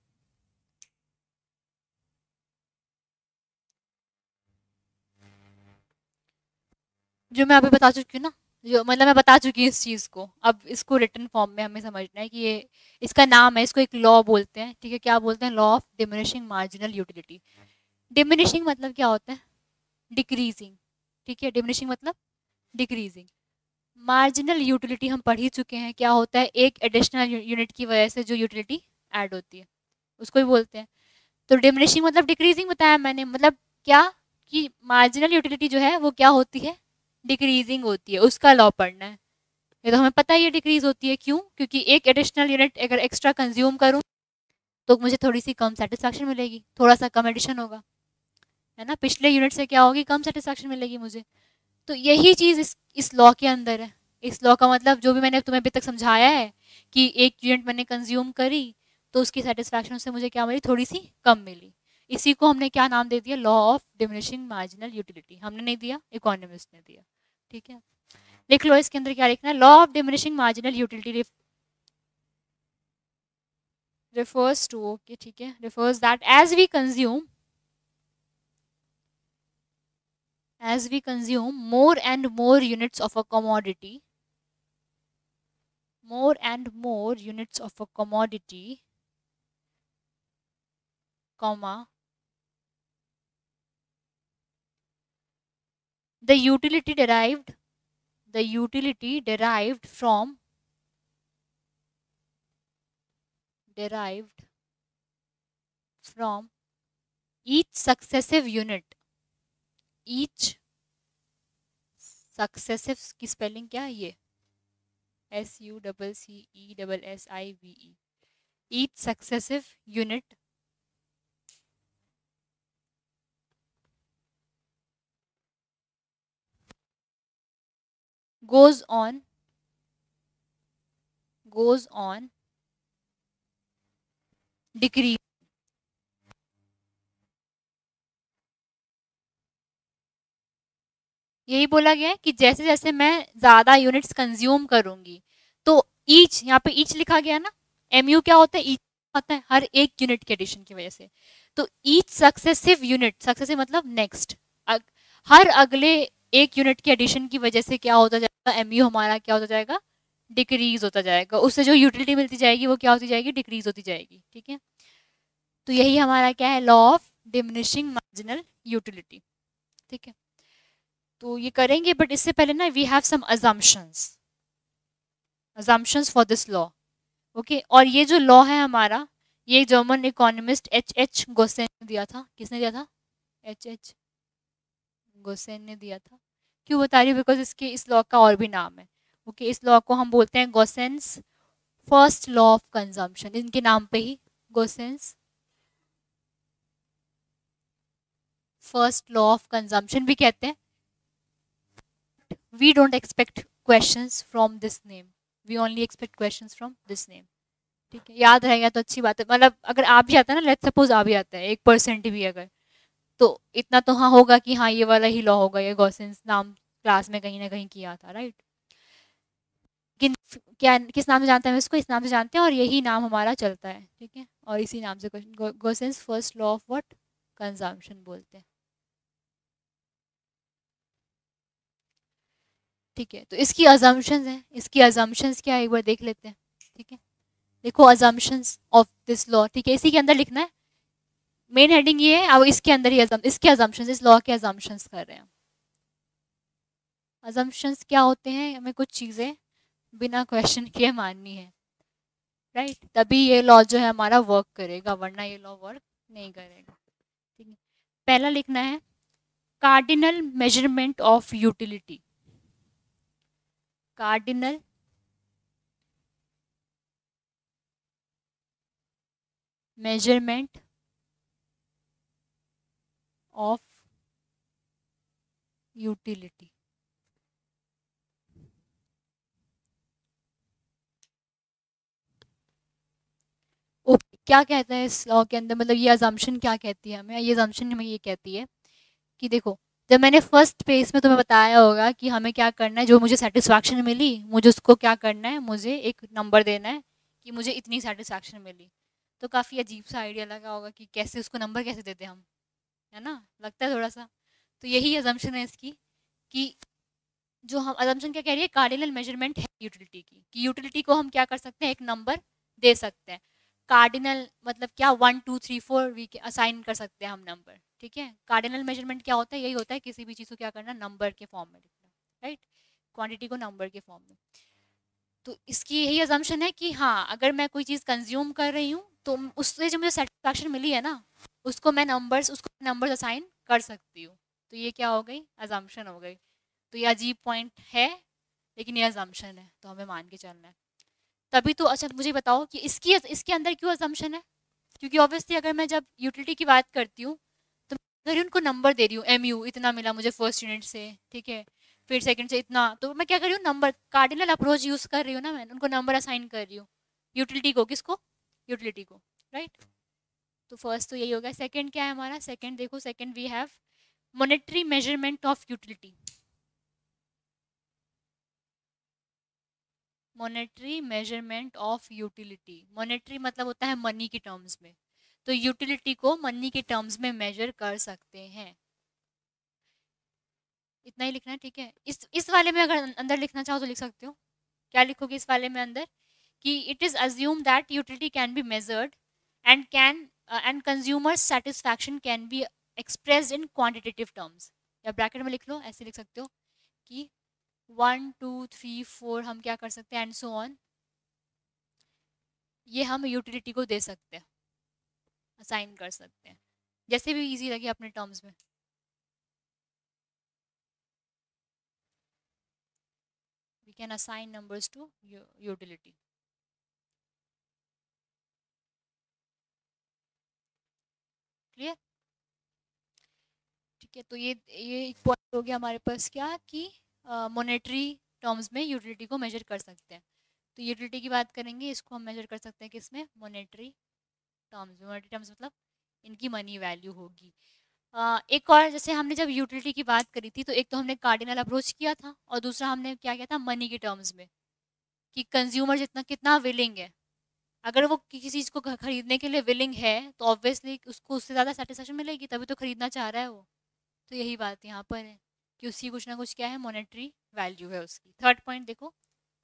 जो मैं अभी बता चुकी हूँ ना, जो मतलब मैं बता चुकी हूँ इस चीज़ को, अब इसको रिटन फॉर्म में हमें समझना है कि ये इसका नाम है, इसको एक लॉ बोलते हैं, ठीक है। क्या बोलते हैं, law of diminishing marginal utility. Diminishing मतलब क्या होता है, डिक्रीजिंग, ठीक है, डिमिनिशिंग मतलब डिक्रीजिंग। मार्जिनल यूटिलिटी हम पढ़ ही चुके हैं, क्या होता है, एक एडिशनल यूनिट की वजह से जो यूटिलिटी ऐड होती है उसको ही बोलते हैं। तो डिमिनिशिंग मतलब डिक्रीजिंग बताया मैंने, मतलब क्या कि मार्जिनल यूटिलिटी जो है वो क्या होती है, डिक्रीजिंग होती है, उसका लॉ पढ़ना है। ये तो हमें पता ही है डिक्रीज होती है, क्यों, क्योंकि एक एडिशनल यूनिट अगर एक्स्ट्रा कंज्यूम करूँ तो मुझे थोड़ी सी कम सेटिस्फैक्शन मिलेगी, थोड़ा सा कम एडिशन होगा, है ना, पिछले यूनिट से क्या होगी, कम सेटिस्फैक्शन मिलेगी मुझे। तो यही चीज़ इस इस लॉ के अंदर है। इस लॉ का मतलब जो भी मैंने तुम्हें अभी तक समझाया है कि एक यूनिट मैंने कंज्यूम करी तो उसकी सेटिस्फैक्शन से मुझे क्या मिली, थोड़ी सी कम मिली, इसी को हमने क्या नाम दे दिया, law of diminishing marginal utility. हमने नहीं दिया, इकोनॉमिस्ट ने दिया, ठीक है। लिख लो, इसके अंदर क्या लिखना है, law of diminishing marginal utility refers to, okay, ठीक है, refers that as we consume as we consume more and more units of a commodity, more and more units of a commodity, comma, the utility derived the utility derived from derived from each successive unit, each successive की spelling क्या है, ये S U double C E double S I V E, each successive unit goes on goes on decrease। यही बोला गया है कि जैसे जैसे मैं ज्यादा यूनिट्स कंज्यूम करूंगी तो ईच, यहाँ पे ईच लिखा गया ना, एम यू क्या होता है, ईच होता है हर एक यूनिट के एडिशन की वजह से। तो ईच सक्सेसिव यूनिट, सक्सेसिव मतलब नेक्स्ट, अग, हर अगले एक यूनिट के एडिशन की वजह से क्या होता जाएगा, एम यू हमारा क्या होता जाएगा, डिक्रीज होता जाएगा, उससे जो यूटिलिटी मिलती जाएगी वो क्या होती जाएगी, डिक्रीज होती जाएगी, ठीक है। तो यही हमारा क्या है, law of diminishing marginal utility, ठीक है। तो ये करेंगे, बट इससे पहले ना we have some assumptions assumptions for this law, okay. और ये जो लॉ है हमारा, ये German economist H H Gossen ने दिया था। किसने दिया था, एच एच गोसेन ने दिया था। क्यों बता रही हूँ, बिकॉज इसके इस लॉ का और भी नाम है, ओके, इस लॉ को हम बोलते हैं Gossen's first law of consumption, इनके नाम पे ही Gossen's first law of consumption भी कहते हैं. We don't expect questions from this name, we only expect questions from this name. ठीक है, याद रहेगा तो अच्छी बात है. मतलब अगर आप भी आता है ना, लेट्स सपोज आ भी आता है एक परसेंट भी अगर, तो इतना तो हाँ होगा कि हाँ ये वाला ही लॉ होगा, ये गॉसेंस नाम क्लास में कहीं ना कहीं किया था, राइट. किन क्या किस नाम से जानते हैं हम इसको, इस नाम से जानते हैं और यही नाम हमारा चलता है. ठीक है, और इसी नाम से Gossen's first law of what, consumption बोलते हैं. ठीक है, तो इसकी अजम्पशंस हैं, इसकी अजम्पशंस क्या है एक बार देख लेते हैं. ठीक है, देखो अजम्पशंस ऑफ दिस लॉ. ठीक है, इसी के अंदर लिखना है, मेन हेडिंग ये है, अब इसके अंदर ही assumptions- इसके अजम्पशंस, इस लॉ के अजम्पशंस कर रहे हैं. अजम्पशंस क्या होते हैं, हमें कुछ चीज़ें बिना क्वेश्चन किए माननी है, राइट right? तभी ये लॉ जो है हमारा वर्क करेगा, वरना ये लॉ वर्क नहीं करेगा. ठीक है, पहला लिखना है cardinal measurement of utility. Cardinal measurement of utility. Okay, क्या कहता है इस लॉ के अंदर, मतलब ये अजम्पशन क्या कहती है हमें, ये अजम्पशन हमें ये कहती है कि देखो, जब मैंने फर्स्ट पेज में तुम्हें बताया होगा कि हमें क्या करना है, जो मुझे सेटिस्फैक्शन मिली मुझे उसको क्या करना है, मुझे एक नंबर देना है कि मुझे इतनी सेटिस्फैक्शन मिली. तो काफ़ी अजीब सा आइडिया लगा होगा कि कैसे उसको नंबर कैसे देते हम, है ना, लगता है थोड़ा सा. तो यही अजम्पशन है इसकी कि जो हम अजम्पशन क्या कह रही है, कार्डिनल मेजरमेंट है यूटिलिटी की, कि यूटिलिटी को हम क्या कर सकते हैं, एक नंबर दे सकते हैं. कार्डिनल मतलब क्या, one two three four we के असाइन कर सकते हैं हम नंबर. ठीक है, कार्डिनल मेजरमेंट क्या होता है, यही होता है किसी भी चीज़ को क्या करना, नंबर के फॉर्म में लिखना, राइट, क्वांटिटी को नंबर के फॉर्म में. तो इसकी यही अजम्पशन है कि हाँ, अगर मैं कोई चीज़ कंज्यूम कर रही हूँ तो उससे जो मुझे सेटिस्फैक्शन मिली है ना, उसको मैं नंबर्स उसको नंबर्स असाइन कर सकती हूँ. तो ये क्या हो गई, अजम्पशन हो गई. तो ये अजीब पॉइंट है, लेकिन ये अजम्पशन है तो हमें मान के चलना है. तभी तो. अच्छा मुझे बताओ कि इसकी इसके अंदर क्यों अजम्पशन है, क्योंकि ऑब्वियसली अगर मैं जब यूटिलिटी की बात करती हूँ तो अगर उनको नंबर दे रही हूँ, एम यू इतना मिला मुझे फर्स्ट यूनिट से, ठीक है, फिर सेकंड से इतना, तो मैं क्या कर रही हूँ, नंबर कार्डिनल अप्रोच यूज कर रही हूँ ना, मैं उनको नंबर असाइन कर रही हूँ. यूटिलिटी को, किसको, यूटिलिटी को, राइट. तो फर्स्ट तो यही हो गया. सेकंड क्या है हमारा, सेकंड देखो, second we have monetary measurement of utility. Monetary measurement of utility, monetary मतलब होता है मनी के टर्म्स में, तो यूटिलिटी को मनी के टर्म्स में मेजर कर सकते हैं. इतना ही लिखना है. ठीक है, इस इस वाले में अगर अंदर लिखना चाहो तो लिख सकते हो. क्या लिखोगे इस वाले में अंदर, कि it is assume that utility can be measured and can and consumer satisfaction can be expressed in quantitative terms. या ब्रैकेट में लिख लो, ऐसे लिख सकते हो कि वन टू थ्री फोर हम क्या कर सकते हैं, एंड सो ऑन, ये हम यूटिलिटी को दे सकते हैं, असाइन कर सकते हैं, जैसे भी इजी लगे अपने टर्म्स में. we can assign numbers to utility. Clear. ठीक है, तो ये ये एक पॉइंट हो गया हमारे पास, क्या कि मॉनेटरी टर्म्स में यूटिलिटी को मेजर कर सकते हैं. तो यूटिलिटी की बात करेंगे, इसको हम मेजर कर सकते हैं किसमें, मॉनेटरी टर्म्स में. मॉनेटरी टर्म्स मतलब इनकी मनी वैल्यू होगी. uh, एक और, जैसे हमने जब यूटिलिटी की बात करी थी तो एक तो हमने कार्डिनल अप्रोच किया था और दूसरा हमने क्या किया था, मनी के टर्म्स में, कि कंज्यूमर जितना कितना विलिंग है, अगर वो किसी चीज़ को खरीदने के लिए विलिंग है तो ऑब्वियसली उसको उससे ज़्यादा सेटिस्फेक्शन मिलेगी, तभी तो खरीदना चाह रहा है वो. तो यही बात यहाँ पर है कि उसकी कुछ ना कुछ क्या है, मॉनेटरी वैल्यू है उसकी. थर्ड पॉइंट देखो,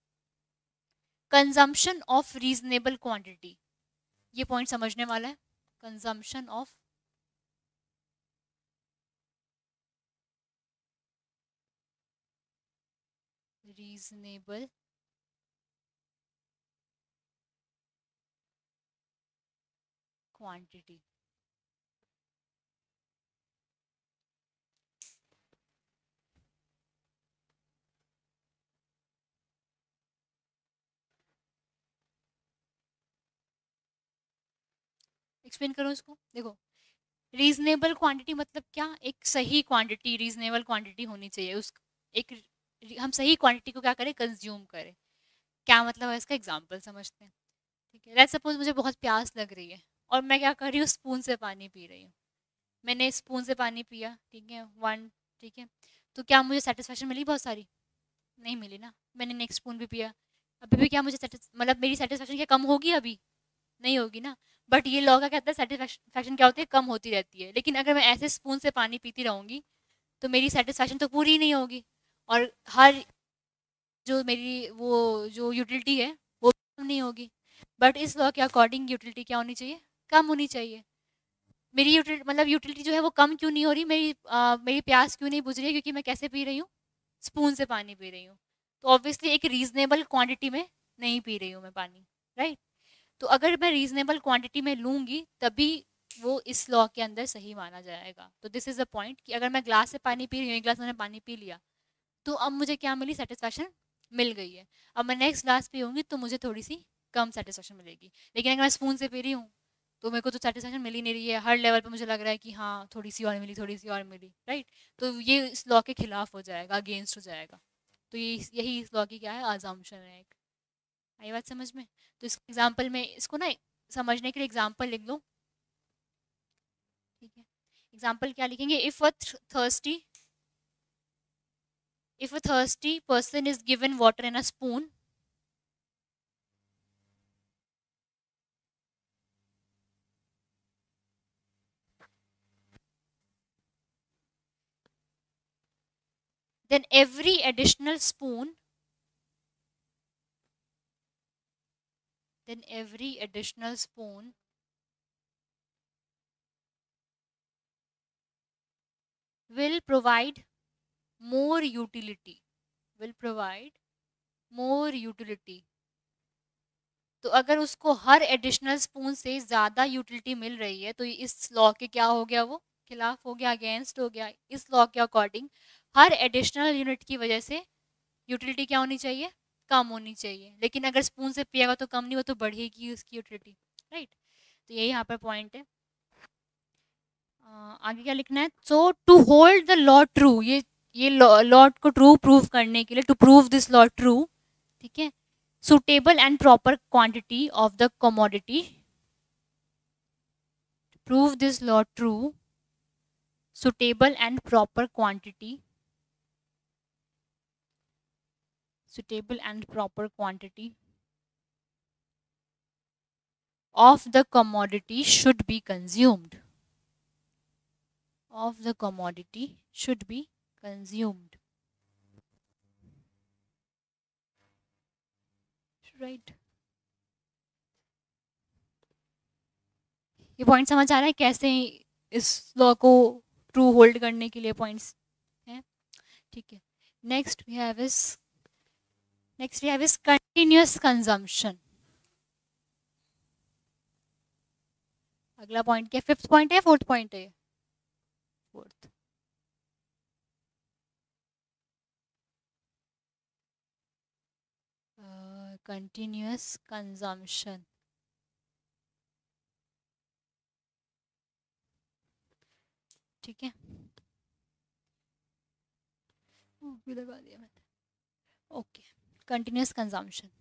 कंजम्पशन ऑफ रीजनेबल क्वांटिटी. ये पॉइंट समझने वाला है, consumption of reasonable quantity. Explain करो इसको। देखो रीजनेबल क्वांटिटी मतलब क्या, एक सही क्वांटिटी, रीजनेबल क्वांटिटी होनी चाहिए उस एक, हम सही क्वांटिटी को क्या करें, कंज्यूम करें। क्या मतलब है इसका, एग्जांपल समझते हैं। ठीक है, लेट्स सपोज मुझे बहुत प्यास लग रही है और मैं क्या कर रही हूँ, स्पून से पानी पी रही हूँ। मैंने स्पून से पानी पिया, ठीक है, वन, ठीक है, तो क्या मुझे सेटिस्फेक्शन मिली बहुत सारी? नहीं मिली ना। मैंने नेक्स्ट स्पून भी पिया, अभी भी क्या मुझे मतलब मेरी सेटिस्फेक्शन क्या कम होगी? अभी नहीं होगी ना। बट ये लॉ का कहता है सेटिस्फेक्शन क्या होती है, कम होती रहती है। लेकिन अगर मैं ऐसे स्पून से पानी पीती रहूँगी तो मेरी सेटिस्फेक्शन तो पूरी ही नहीं होगी, और हर जो मेरी वो जो यूटिलिटी है वो कम नहीं होगी। बट इस लॉ के अकॉर्डिंग यूटिलिटी क्या होनी चाहिए, कम होनी चाहिए। मेरी यूटिलिटी मतलब यूटिलिटी जो है वो कम क्यों नहीं हो रही, मेरी आ, मेरी प्यास क्यों नहीं बुझ रही है? क्योंकि मैं कैसे पी रही हूँ, स्पून से पानी पी रही हूँ। तो ऑब्वियसली एक रीजनेबल क्वांटिटी में नहीं पी रही हूँ मैं पानी, राइट। तो अगर मैं रीजनेबल क्वांटिटी में लूँगी तभी वो इस लॉ के अंदर सही माना जाएगा। तो दिस इज द पॉइंट कि अगर मैं ग्लास से पानी पी रही हूँ, एक ग्लास मैंने पानी पी लिया, तो अब मुझे क्या मिली, सेटिस्फैक्शन मिल गई है। अब मैं नेक्स्ट ग्लास पीऊँगी तो मुझे थोड़ी सी कम सेटिस्फैक्शन मिलेगी। लेकिन अगर मैं स्पून से पी रही हूँ तो मेरे को तो सेटिस्फैक्शन मिल ही नहीं रही है, हर लेवल पे मुझे लग रहा है कि हाँ थोड़ी सी और मिली, थोड़ी सी और मिली, राइट। तो ये इस लॉ के खिलाफ हो जाएगा, अगेंस्ट हो जाएगा। तो ये यही इस लॉ की क्या है, अजम्पशन है एक। आई बात समझ में? तो इस एग्जाम्पल में इसको ना समझने के लिए एग्जाम्पल लिख लो, ठीक है। एग्जाम्पल क्या लिखेंगे, if a thirsty if a thirsty person is given water in a spoon, then every additional spoon then every additional spoon will provide more utility will provide more utility। तो अगर उसको हर additional spoon से ज़्यादा utility मिल रही है तो इस law के क्या हो गया, वो खिलाफ हो गया, अगेंस्ट हो गया। इस लॉ के अकॉर्डिंग हर एडिशनल यूनिट की वजह से यूटिलिटी क्या होनी चाहिए, कम होनी चाहिए। लेकिन अगर स्पून से पिएगा तो कम नहीं, वो तो बढ़ेगी उसकी यूटिलिटी, राइट। तो यही यहाँ पर पॉइंट है। आगे क्या लिखना है, so to hold the law true, ये ये लॉ को ट्रू प्रूव करने के लिए, to prove this law true, ठीक है, suitable and proper quantity of the commodity, prove this law true, suitable and proper quantity suitable and proper quantity of the commodity should be consumed of the commodity should be consumed, right। ये point समझ आ रहा है कैसे इस law को true hold करने के लिए पॉइंट्स हैं, ठीक है। Next we have is next we have is continuous consumption. अगला पॉइंट क्या, फिफ्थ पॉइंट है, फोर्थ पॉइंट है, फोर्थ। कंटिन्यूअस कंजम्पशन, ठीक है, भी लगा दिया मैंने, ओके। कंटिन्यूअस कंजम्पशन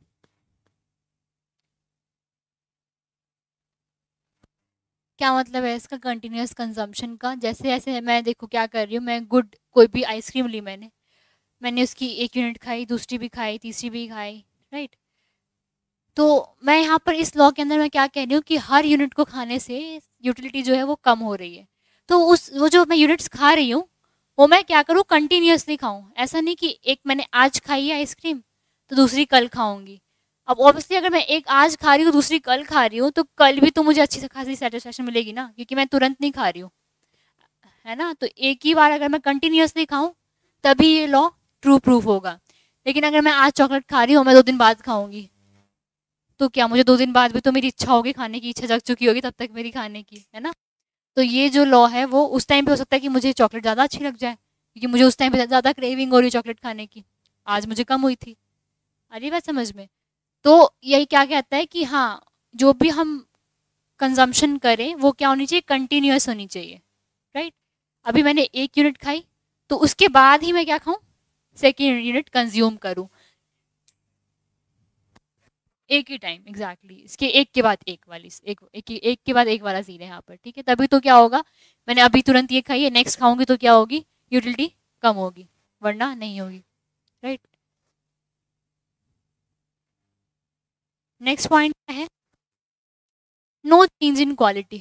क्या मतलब है इसका, कंटिन्यूअस कंजम्पशन का, जैसे ऐसे मैं देखो क्या कर रही हूँ, मैं गुड कोई भी आइसक्रीम ली मैंने मैंने उसकी एक यूनिट खाई, दूसरी भी खाई, तीसरी भी खाई, राइट। तो मैं यहाँ पर इस लॉ के अंदर मैं क्या कह रही हूँ कि हर यूनिट को खाने से यूटिलिटी जो है वो कम हो रही है। तो उस वो जो मैं यूनिट्स खा रही हूँ वो मैं क्या करूँ, कंटिन्यूअसली खाऊं। ऐसा नहीं कि एक मैंने आज खाई है आइसक्रीम तो दूसरी कल खाऊंगी। अब ऑब्वियसली अगर मैं एक आज खा रही हूँ दूसरी कल खा रही हूँ तो कल भी तो मुझे अच्छी खासी सेटिस्फेक्शन मिलेगी ना, क्योंकि मैं तुरंत नहीं खा रही हूँ, है ना। तो एक ही बार अगर मैं कंटिन्यूअसली खाऊं तभी ये लॉ ट्रू प्रूफ होगा। लेकिन अगर मैं आज चॉकलेट खा रही हूँ मैं दो दिन बाद खाऊंगी तो क्या मुझे दो दिन बाद भी तो मेरी इच्छा होगी, खाने की इच्छा जग चुकी होगी तब तक मेरी खाने की, है ना। तो ये जो लॉ है वो उस टाइम पे हो सकता है कि मुझे चॉकलेट ज़्यादा अच्छी लग जाए क्योंकि मुझे उस टाइम पे ज़्यादा क्रेविंग हो रही है चॉकलेट खाने की, आज मुझे कम हुई थी। अरे बात समझ में? तो यही क्या कहता है कि हाँ जो भी हम कंजम्पशन करें वो क्या होनी चाहिए, कंटिन्यूअस होनी चाहिए, राइट। अभी मैंने एक यूनिट खाई तो उसके बाद ही मैं क्या खाऊं, सेकेंड यूनिट कंज्यूम करूं, एक ही टाइम एग्जैक्टली exactly. इसके एक के बाद एक वाली एक एक, एक के बाद एक वाला सीन है यहाँ पर, ठीक है। तभी तो क्या होगा, मैंने अभी तुरंत ये खाई है, नेक्स्ट खाऊंगी तो क्या होगी, यूटिलिटी कम होगी, वरना नहीं होगी, राइट। नेक्स्ट पॉइंट है नो चेंज इन क्वालिटी।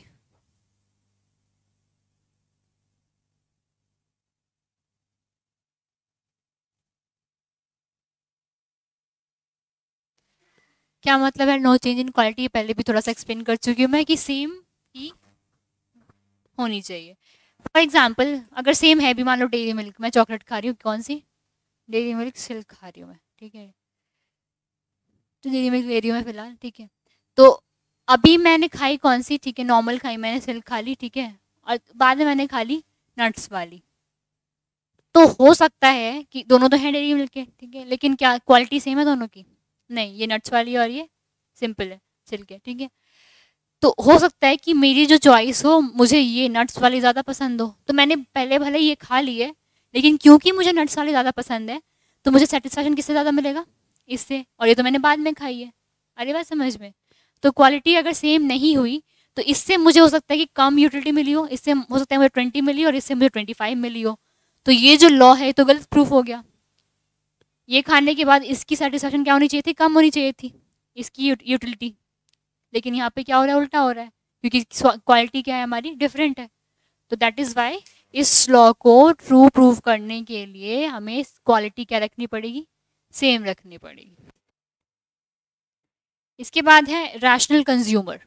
क्या मतलब है नो चेंज इन क्वालिटी, पहले भी थोड़ा सा एक्सप्लेन कर चुकी हूँ मैं कि सेम ही होनी चाहिए। फॉर एग्जाम्पल अगर सेम है भी, मान लो डेयरी मिल्क, मैं चॉकलेट खा रही हूँ, कौन सी, डेयरी मिल्क सिल्क खा रही हूँ मैं, ठीक है, तो डेयरी मिल्क ले रही हूँ मैं फिलहाल, ठीक है। तो अभी मैंने खाई कौन सी, ठीक है, नॉर्मल खाई मैंने, सिल्क खा ली, ठीक है, और बाद में मैंने खा ली नट्स वाली। तो हो सकता है कि दोनों तो हैं डेयरी मिल्क के, ठीक है, लेकिन क्या क्वालिटी सेम है दोनों की, नहीं, ये नट्स वाली और ये सिंपल है, सिल्क है, ठीक है। तो हो सकता है कि मेरी जो चॉइस हो, मुझे ये नट्स वाली ज़्यादा पसंद हो, तो मैंने पहले भले ये खा ली है, लेकिन क्योंकि मुझे नट्स वाली ज़्यादा पसंद है तो मुझे सेटिस्फैक्शन किससे ज़्यादा मिलेगा, इससे, और ये तो मैंने बाद में खाई है। अरे बात समझ में, तो क्वालिटी अगर सेम नहीं हुई तो इससे मुझे हो सकता है कि कम यूटिलिटी मिली हो, इससे हो सकता है मुझे ट्वेंटी मिली और इससे मुझे ट्वेंटी फाइव मिली हो, तो ये जो लॉ है तो गलत प्रूफ हो गया। ये खाने के बाद इसकी सेटिस्फैक्शन क्या होनी चाहिए थी, कम होनी चाहिए थी इसकी यूटिलिटी, लेकिन यहाँ पे क्या हो रहा है, उल्टा हो रहा है, क्योंकि क्वालिटी क्या है हमारी, डिफरेंट है। तो दैट इज वाई इस लॉ को ट्रू प्रूव करने के लिए हमें क्वालिटी क्या रखनी पड़ेगी, सेम रखनी पड़ेगी। इसके बाद है रैशनल कंज्यूमर।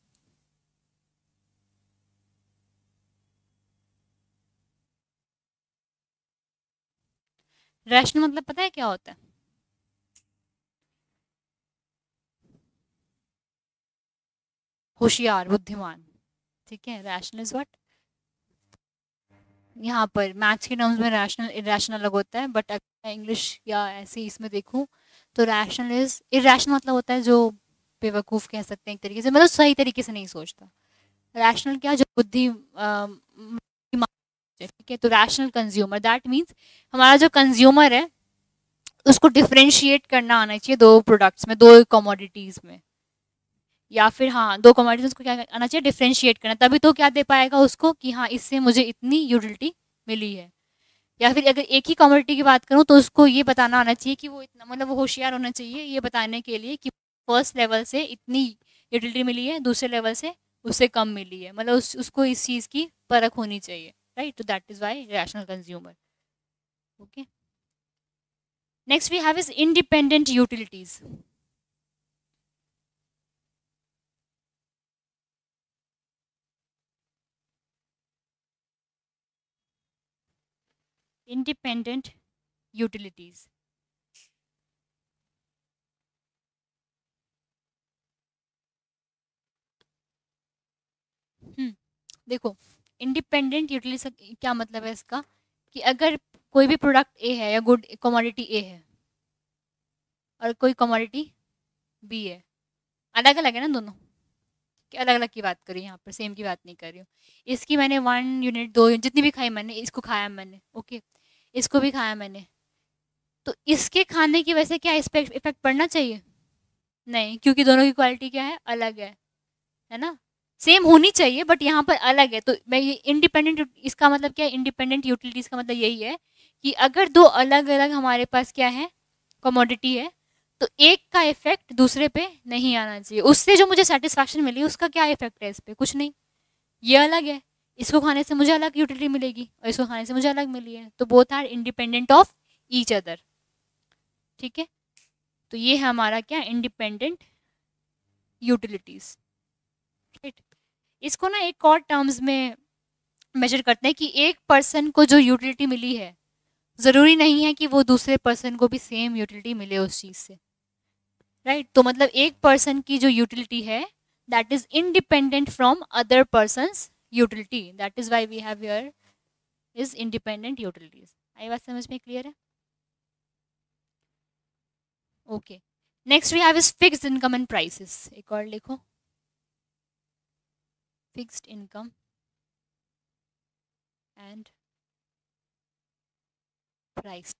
रैशनल मतलब पता है क्या होता है, होशियार, बुद्धिमान, ठीक है। रैशनल इज व्हाट, यहाँ पर मैथ्स के टर्म्स में रैशनल इरेशनल अलग होता है, बट अगर मैं इंग्लिश या ऐसे इसमें देखूँ तो रैशनल इज, इरेशनल मतलब होता है जो बेवकूफ़ कह सकते हैं एक तरीके से, मतलब सही तरीके से नहीं सोचता। रैशनल क्या, जो बुद्धि, ठीक है। तो रैशनल कंज्यूमर दैट मीन्स हमारा जो कंज्यूमर है उसको डिफ्रेंशिएट करना आना चाहिए दो प्रोडक्ट्स में, दो कमोडिटीज़ में, या फिर हाँ दो कमोडिटीज, उसको क्या आना चाहिए, डिफ्रेंशिएट करना, तभी तो क्या दे पाएगा उसको कि हाँ इससे मुझे इतनी यूटिलिटी मिली है। या फिर अगर एक ही कमोडिटी की बात करूँ तो उसको ये बताना आना चाहिए कि वो इतना, मतलब वो होशियार होना चाहिए ये बताने के लिए कि फर्स्ट लेवल से इतनी यूटिलिटी मिली है, दूसरे लेवल से उससे कम मिली है, मतलब उस, उसको इस चीज़ की परख होनी चाहिए, राइट। तो that is why rational consumer, okay. Next we have is independent utilities. Independent utilities, hmm देखो, इंडिपेंडेंट यूटिलिटी क्या मतलब है इसका, कि अगर कोई भी प्रोडक्ट ए है या गुड कमोडिटी ए है और कोई कमोडिटी बी है, अलग अलग है ना दोनों, कि अलग अलग की बात कर रही हूँ यहाँ पर, सेम की बात नहीं कर रही हूँ। इसकी मैंने वन यूनिट, दो यूनिट, जितनी भी खाई मैंने, इसको खाया मैंने, ओके, इसको भी खाया मैंने, तो इसके खाने की वजह से क्या इफेक्ट पड़ना चाहिए, नहीं, क्योंकि दोनों की क्वालिटी क्या है, अलग है है ना। सेम होनी चाहिए बट यहाँ पर अलग है। तो मैं ये इंडिपेंडेंट, इसका मतलब क्या है, इंडिपेंडेंट यूटिलिटीज का मतलब यही है कि अगर दो अलग अलग हमारे पास क्या है, कमोडिटी है, तो एक का इफेक्ट दूसरे पे नहीं आना चाहिए। उससे जो मुझे सेटिस्फैक्शन मिली उसका क्या इफेक्ट है इस पर, कुछ नहीं, ये अलग है, इसको खाने से मुझे अलग यूटिलिटी मिलेगी और इसको खाने से मुझे अलग मिली है, तो both are independent of each other, ठीक है। तो ये है हमारा क्या, इंडिपेंडेंट यूटिलिटीज, राइट। इसको ना एक और टर्म्स में मेजर करते हैं कि एक पर्सन को जो यूटिलिटी मिली है, ज़रूरी नहीं है कि वो दूसरे पर्सन को भी सेम यूटिलिटी मिले उस चीज़ से, राइट। तो मतलब एक पर्सन की जो यूटिलिटी है that is independent from other person's utility, that is why we have here is independent utilities. आई बात समझ में क्लियर है, okay. Next we have is fixed income and prices, एक और लिखो, फिक्स्ड इनकम एंड प्राइस।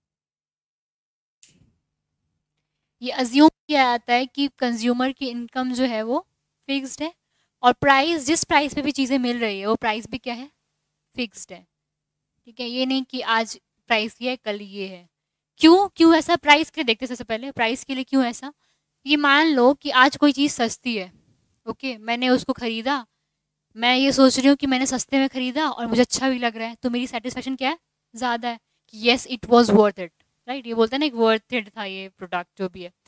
ये अज्यूम किया जाता है कि कंज्यूमर की इनकम जो है वो फिक्स्ड है और प्राइस, जिस प्राइस पे भी चीज़ें मिल रही है वो प्राइस भी क्या है, फिक्स्ड है। ठीक है, ये नहीं कि आज प्राइस ये है कल ये है। क्यों क्यों ऐसा? प्राइस के लिए देखते हैं सबसे पहले, प्राइस के लिए क्यों ऐसा। ये मान लो कि आज कोई चीज़ सस्ती है, ओके, मैंने उसको ख़रीदा, मैं ये सोच रही हूँ कि मैंने सस्ते में ख़रीदा और मुझे अच्छा भी लग रहा है, तो मेरी सेटिस्फेक्शन क्या है, ज़्यादा है कि yes it was worth it, right. ये बोलते हैं ना, एक वर्थ इट था ये प्रोडक्ट जो भी है।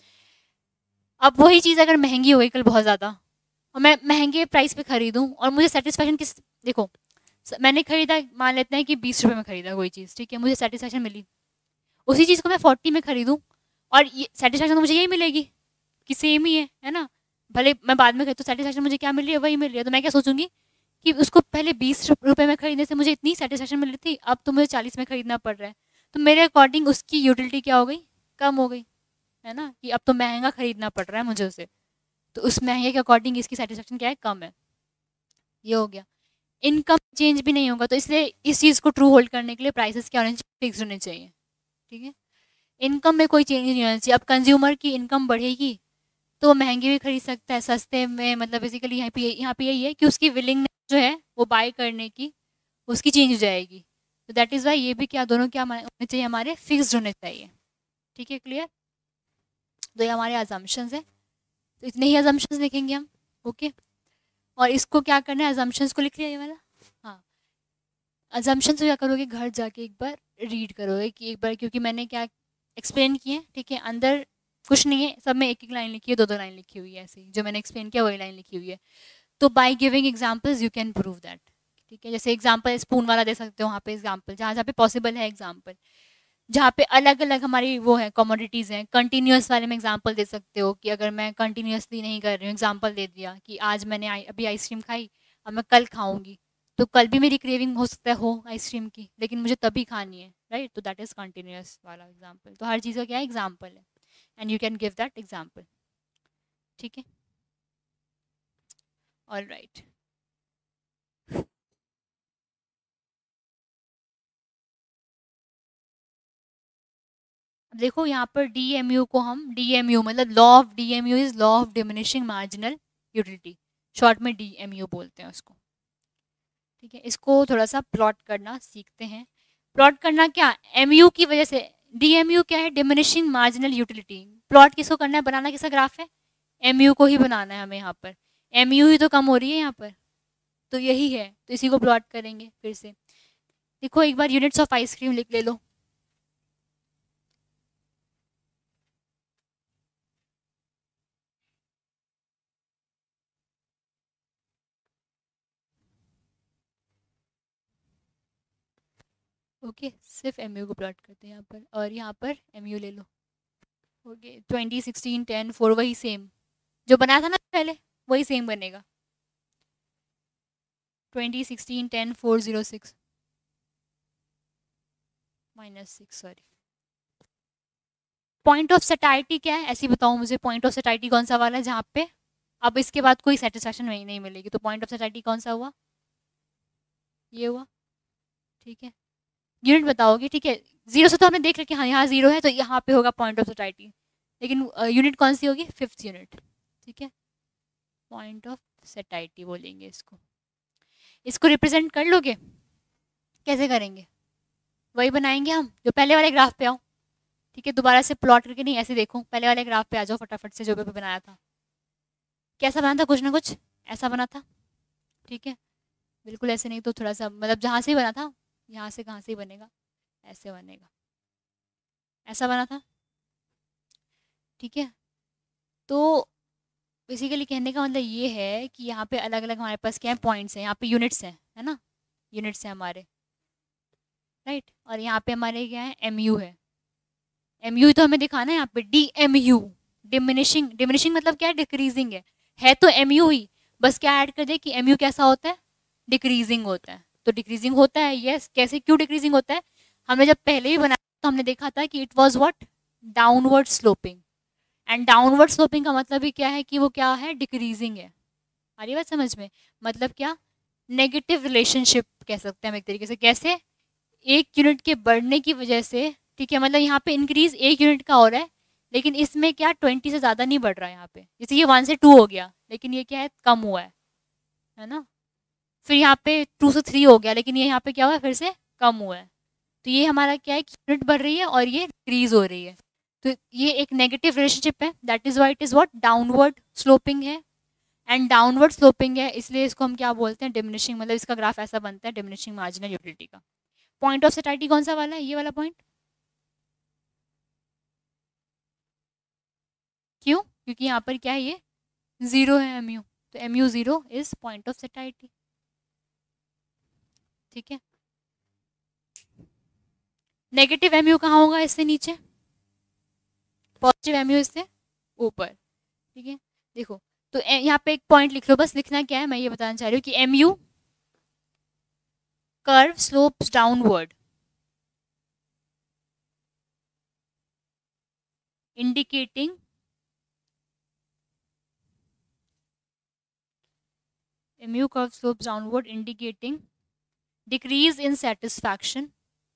अब वही चीज़ अगर महंगी हो गई कल बहुत ज़्यादा और मैं महंगे प्राइस पे खरीदूँ और मुझे सेटिस्फेक्शन किस, देखो मैंने खरीदा, मान लेते हैं कि बीस रुपये में खरीदा कोई चीज़, ठीक है, मुझे सेटिस्फेक्शन मिली, उसी चीज़ को मैं फोर्टी में खरीदूँ और ये सेटिस्फेक्शन तो मुझे यही मिलेगी कि सेम ही है है ना। भले मैं बाद में खरीद तो सेटिस्फेक्शन मुझे क्या मिल रही है, वही मिल रही है। तो मैं क्या सोचूंगी कि उसको पहले बीस रुपये में खरीदने से मुझे इतनी सेटिस्फेक्शन मिल रही थी, अब तो मुझे चालीस में खरीदना पड़ रहा है, तो मेरे अकॉर्डिंग उसकी यूटिलिटी क्या हो गई, कम हो गई, है ना, कि अब तो महंगा खरीदना पड़ रहा है मुझे उसे, तो उस महंगे के अकॉर्डिंग इसकी सेटिस्फेक्शन क्या है, कम है। ये हो गया। इनकम चेंज भी नहीं होगा, तो इसलिए इस चीज़ को ट्रू होल्ड करने के लिए प्राइसेस क्या होने चाहिए, फिक्स होने चाहिए। ठीक है, इनकम में कोई चेंज नहीं होना चाहिए। अब कंज्यूमर की इनकम बढ़ेगी तो वो महंगे भी खरीद सकता है, सस्ते में, मतलब बेसिकली यहाँ पे यहाँ पे यही है कि उसकी विलिंगनेस जो है वो बाय करने की, उसकी चेंज हो जाएगी। तो दैट इज़ वाई ये भी क्या, दोनों क्या होने चाहिए, हमारे फिक्स्ड होने चाहिए। ठीक है, क्लियर। तो ये हमारे अजम्पशंस है, तो इतने ही अजम्पशंस लिखेंगे हम, ओके। और इसको क्या करना है, अजम्पशंस को लिख लिया ये वाला। हाँ, अजम्पशंस क्या करोगे, घर जाके एक बार रीड करोगे कि एक बार, क्योंकि मैंने क्या एक्सप्लेन किए, ठीक है, अंदर कुछ नहीं है, सब में एक एक लाइन लिखी है, दो दो लाइन लिखी हुई है, ऐसे जो मैंने एक्सप्लेन किया वही लाइन लिखी हुई है। तो by giving examples you can prove that. ठीक है, जैसे एग्जांपल स्पून वाला दे सकते हो, वहाँ पे एग्जांपल जहाँ जहाँ पे पॉसिबल है, एग्जांपल जहाँ पे अलग अलग हमारी वो है कमोडिटीज़ हैं। कंटिन्यूस वाले में एग्जांपल दे सकते हो कि अगर मैं कंटिन्यूसली नहीं कर रही हूँ, एग्जांपल दे दिया कि आज मैंने आई, अभी आइसक्रीम खाई, अब मैं कल खाऊंगी, तो कल भी मेरी क्रेविंग हो सकता है हो आइसक्रीम की, लेकिन मुझे तभी खानी है, राइट। तो दैट इज़ कंटिन्यूस वाला एग्जाम्पल। तो हर चीज़ का क्या है, एग्जाम्पल है, and you can give that example. ठीक है, ऑल राइट। देखो यहाँ पर डी एम यू को हम, डी एम यू मतलब law of, D M U is law of diminishing marginal utility, short में डी एम यू बोलते हैं उसको। ठीक है, इसको थोड़ा सा प्लॉट करना सीखते हैं। प्लॉट करना क्या, एम यू की वजह से, डी एम यू क्या है, डिमिनिशिंग मार्जिनल यूटिलिटी। प्लॉट किसको करना है, बनाना किसका ग्राफ है, एम यू को ही बनाना है हमें यहाँ पर, एम यू ही तो कम हो रही है यहाँ पर, तो यही है, तो इसी को प्लॉट करेंगे फिर से। देखो एक बार यूनिट्स ऑफ आइसक्रीम लिख ले लो। ओके, सिर्फ एम यू को प्लॉट करते हैं यहाँ पर, और यहाँ पर एम यू ले लो। Okay, twenty sixteen ten four वही सेम जो बनाया था ना पहले, वही सेम बनेगा। Twenty sixteen ten four zero six minus six, sorry. Point of satiety क्या है, ऐसी बताओ मुझे, पॉइंट ऑफ सेटाइटी कौन सा वाला है जहाँ पे अब इसके बाद कोई सेटिस्फैक्शन नहीं, नहीं मिलेगी, तो पॉइंट ऑफ सेटाइटी कौन सा हुआ, ये हुआ। ठीक है, यूनिट बताओगे, ठीक है, जीरो से तो हमने देख लिया कि हाँ यहाँ जीरो है, तो यहाँ पे होगा पॉइंट ऑफ सेटाइटी, लेकिन यूनिट कौन सी होगी, फिफ्थ यूनिट। ठीक है, पॉइंट ऑफ सेटाइटी बोलेंगे इसको। इसको रिप्रेजेंट कर लोगे, कैसे करेंगे, वही बनाएंगे हम जो पहले वाले ग्राफ पे आओ। ठीक है, दोबारा से प्लॉट करके नहीं, ऐसे देखो, पहले वाले ग्राफ पे आ जाओ फटाफट से, जो भी बनाया था कैसा बना था, कुछ ना कुछ ऐसा बना था। ठीक है, बिल्कुल ऐसे नहीं तो थोड़ा सा, मतलब जहाँ से ही बना था, यहाँ से कहाँ से ही बनेगा, ऐसे बनेगा, ऐसा बना था। ठीक है, तो बेसिकली कहने का मतलब ये है कि यहाँ पे अलग अलग हमारे पास क्या है, पॉइंट्स हैं, यहाँ पे यूनिट्स हैं, है ना, यूनिट्स हैं हमारे, राइट। और यहाँ पे हमारे क्या है, एम यू है, एम यू तो हमें दिखाना है यहाँ पे, D M U, diminishing, diminishing मतलब क्या है, डिक्रीजिंग है है तो एम यू ही, बस क्या ऐड कर दे कि एम यू कैसा होता है, डिक्रीजिंग होता है। तो डिक्रीजिंग होता है, यस, कैसे, क्यों डिक्रीजिंग होता है, हमने जब पहले भी बनाया तो हमने देखा था कि it was what, downward sloping, and downward sloping का मतलब ही क्या है कि वो क्या है, डिक्रीजिंग है। आ रही बात समझ में? मतलब क्या, नेगेटिव रिलेशनशिप कह सकते हैं हम एक तरीके से। कैसे? एक यूनिट के बढ़ने की वजह से, ठीक है, मतलब यहाँ पे इंक्रीज एक यूनिट का हो रहा है, लेकिन इसमें क्या ट्वेंटी से ज़्यादा नहीं बढ़ रहा है यहाँ पे। जैसे ये वन से टू हो गया, लेकिन ये क्या है, कम हुआ है, है ना। फिर यहाँ पे टू से थ्री हो गया, लेकिन ये यहाँ पे क्या हुआ है, फिर से कम हुआ है। तो ये हमारा क्या है, यूनिट बढ़ रही है और ये डिक्रीज हो रही है। तो ये एक नेगेटिव रिलेशनशिप है, that is why it is what, downward sloping है। एंड डाउनवर्ड स्लोपिंग है, इसलिए इसको हम क्या बोलते हैं, डिमिनिशिंग, मतलब इसका ग्राफ ऐसा बनता है डिमिनिशिंग मार्जिनल यूटिलिटी का। पॉइंट ऑफ सेटाइटी कौन सा वाला है, ये वाला पॉइंट। क्यों? क्योंकि यहाँ पर क्या है, ये जीरो है एम यू, तो M U zero is point of satiety, ठीक है। नेगेटिव एम यू कहाँ होगा, इससे नीचे, पॉजिटिव एम यू इससे ऊपर, ठीक है। देखो, तो यहाँ पे एक पॉइंट लिख लो, बस लिखना क्या है, मैं ये बताना चाह रही हूँ कि M U curve slopes downward, indicating mu curve slopes downward, indicating decrease in satisfaction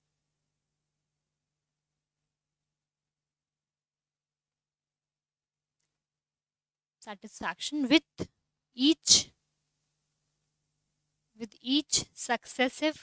satisfaction with each with each successive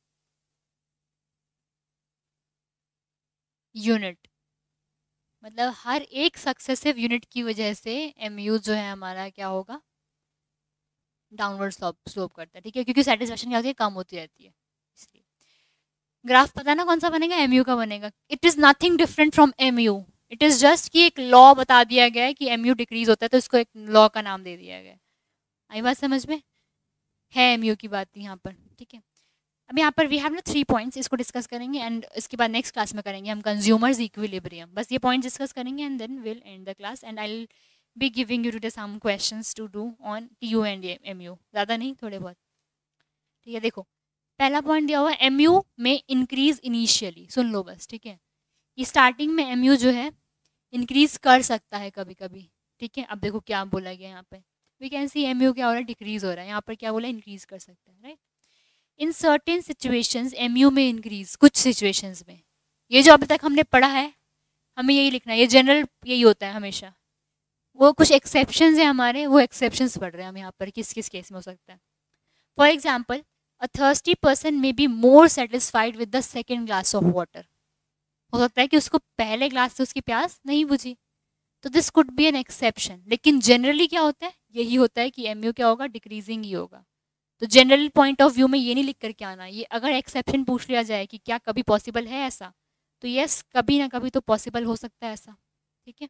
unit, मतलब हर एक सक्सेसिव यूनिट की वजह से mu जो है हमारा क्या होगा, डाउनवर्ड स्लोप स्लोप करता है, ठीक है, क्योंकि सेटिस्फैक्शन क्या होती है, कम होती रहती है। इसलिए ग्राफ पता है ना कौन सा बनेगा, एमयू का बनेगा। It is nothing different from MU, it is just कि एक लॉ बता दिया गया है कि एमयू डिक्रीज होता है, तो इसको एक लॉ का नाम दे दिया गया है। आई बात समझ में? है एमयू की बात यहाँ पर, ठीक है। अब यहाँ पर वी हैव ना थ्री पॉइंट्स, इसको डिस्कस करेंगे एंड इसके बाद नेक्स्ट क्लास में करेंगे हम कंज्यूमर्स इक्विलिब्रियम। बस ये पॉइंट डिस्कस करेंगे and then will end the class and I be giving you two some questions to do on T U and M U, ज़्यादा नहीं, थोड़े बहुत, ठीक है। देखो, पहला पॉइंट दिया हुआ है एम यू में इंक्रीज इनिशियली, सुन लो बस, ठीक है। ये स्टार्टिंग में एम यू जो है इंक्रीज कर सकता है कभी कभी, ठीक है। अब देखो क्या बोला गया यहाँ पे, we can see M U क्या हो रहा है, डिक्रीज हो रहा है, यहाँ पर क्या बोला, इंक्रीज कर सकता है, right. In certain situations M U में इंक्रीज, कुछ सिचुएशंस में, ये जो अभी तक हमने पढ़ा है हमें यही लिखना है, ये जनरल यही होता है हमेशा। वो कुछ एक्सेप्शंस हैं हमारे, वो एक्सेप्शंस पढ़ रहे हैं हम यहाँ पर, किस किस केस में हो सकता है। For example, a thirsty person may be more satisfied with the second glass of water, हो सकता है कि उसको पहले ग्लास से उसकी प्यास नहीं बुझी, तो this could be an exception. लेकिन जनरली क्या होता है, यही होता है कि एम यू क्या होगा, डिक्रीजिंग ही होगा। तो जनरल पॉइंट ऑफ व्यू में ये नहीं लिख करके आना, ये अगर एक्सेप्शन पूछ लिया जाए कि क्या कभी पॉसिबल है ऐसा, तो यस कभी ना कभी तो पॉसिबल हो सकता है ऐसा, ठीक है।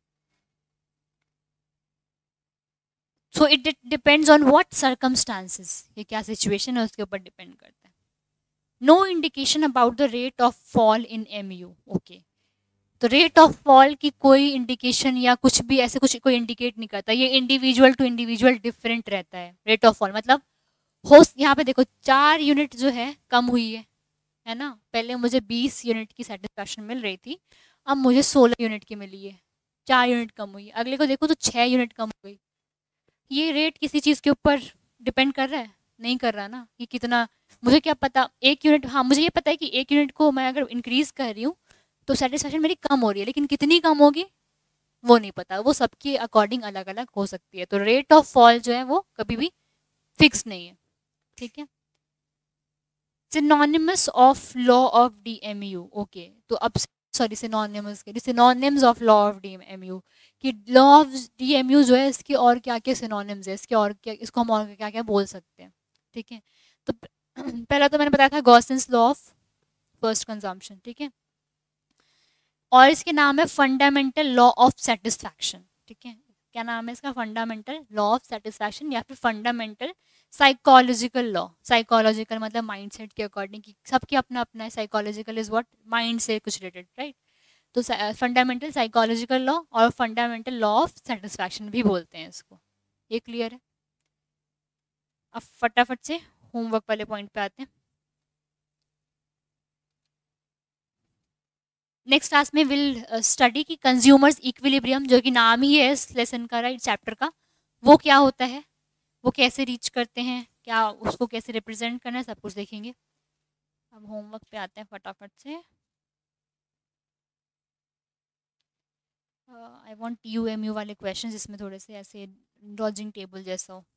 So it depends on what circumstances, ये क्या सिचुएशन है उसके ऊपर डिपेंड करता है। No indication about the rate of fall in M U, okay. तो रेट ऑफ फॉल की कोई इंडिकेशन या कुछ भी ऐसे कुछ कोई इंडिकेट नहीं करता, ये इंडिविजुअल टू इंडिविजुअल डिफरेंट रहता है। रेट ऑफ फॉल मतलब हो, यहाँ पे देखो चार यूनिट जो है कम हुई है, है ना। पहले मुझे बीस यूनिट की सेटिस्फैक्शन मिल रही थी, अब मुझे सोलह यूनिट की मिली है, चार यूनिट कम हुई। अगले को देखो तो छः यूनिट कम हो गई। ये रेट किसी चीज़ के ऊपर डिपेंड कर रहा है, नहीं कर रहा ना, कि कितना, मुझे क्या पता एक यूनिट, हाँ मुझे ये पता है कि एक यूनिट को मैं अगर इंक्रीज़ कर रही हूँ तो सेटिस्फैक्शन मेरी कम हो रही है, लेकिन कितनी कम होगी वो नहीं पता, वो सबके अकॉर्डिंग अलग अलग हो सकती है। तो रेट ऑफ फॉल जो है वो कभी भी फिक्स नहीं है, ठीक है। Synonymous of law of D M U, okay. तो अब सॉरी सिनोनिमस के synonyms of law of D M U, कि law of D M U जो है इसके और क्या क्या सिनोनिम्स है, इसके और क्या, इसको हम और क्या क्या बोल सकते हैं, ठीक है। तो पहला तो मैंने बताया था Gossen's law of first consumption, ठीक है। और इसके नाम है फंडामेंटल लॉ ऑफ सेटिस्फैक्शन, ठीक है। क्या नाम है इसका, फंडामेंटल लॉ ऑफ सेटिस्फैक्शन या फिर फंडामेंटल साइकोलॉजिकल लॉ। साइकोलॉजिकल मतलब माइंडसेट के अकॉर्डिंग, कि सबके अपना अपना है। साइकोलॉजिकल इज व्हाट, माइंड से कुछ रिलेटेड, राइट। तो फंडामेंटल साइकोलॉजिकल लॉ और फंडामेंटल लॉ ऑफ सेटिस्फैक्शन भी बोलते हैं इसको। ये क्लियर है? अब फटाफट से होमवर्क वाले पॉइंट पे आते हैं। नेक्स्ट क्लास में विल स्टडी की कंज्यूमर्स इक्विलिब्रियम, जो कि नाम ही है इस लेसन का, राइट, चैप्टर का, वो क्या होता है, वो कैसे रीच करते हैं, क्या उसको कैसे रिप्रेजेंट करना है, सब कुछ देखेंगे। अब होमवर्क पे आते हैं फटाफट से। I want you M U वाले क्वेश्चन जिसमें थोड़े से ऐसे डॉजिंग टेबल जैसा हो।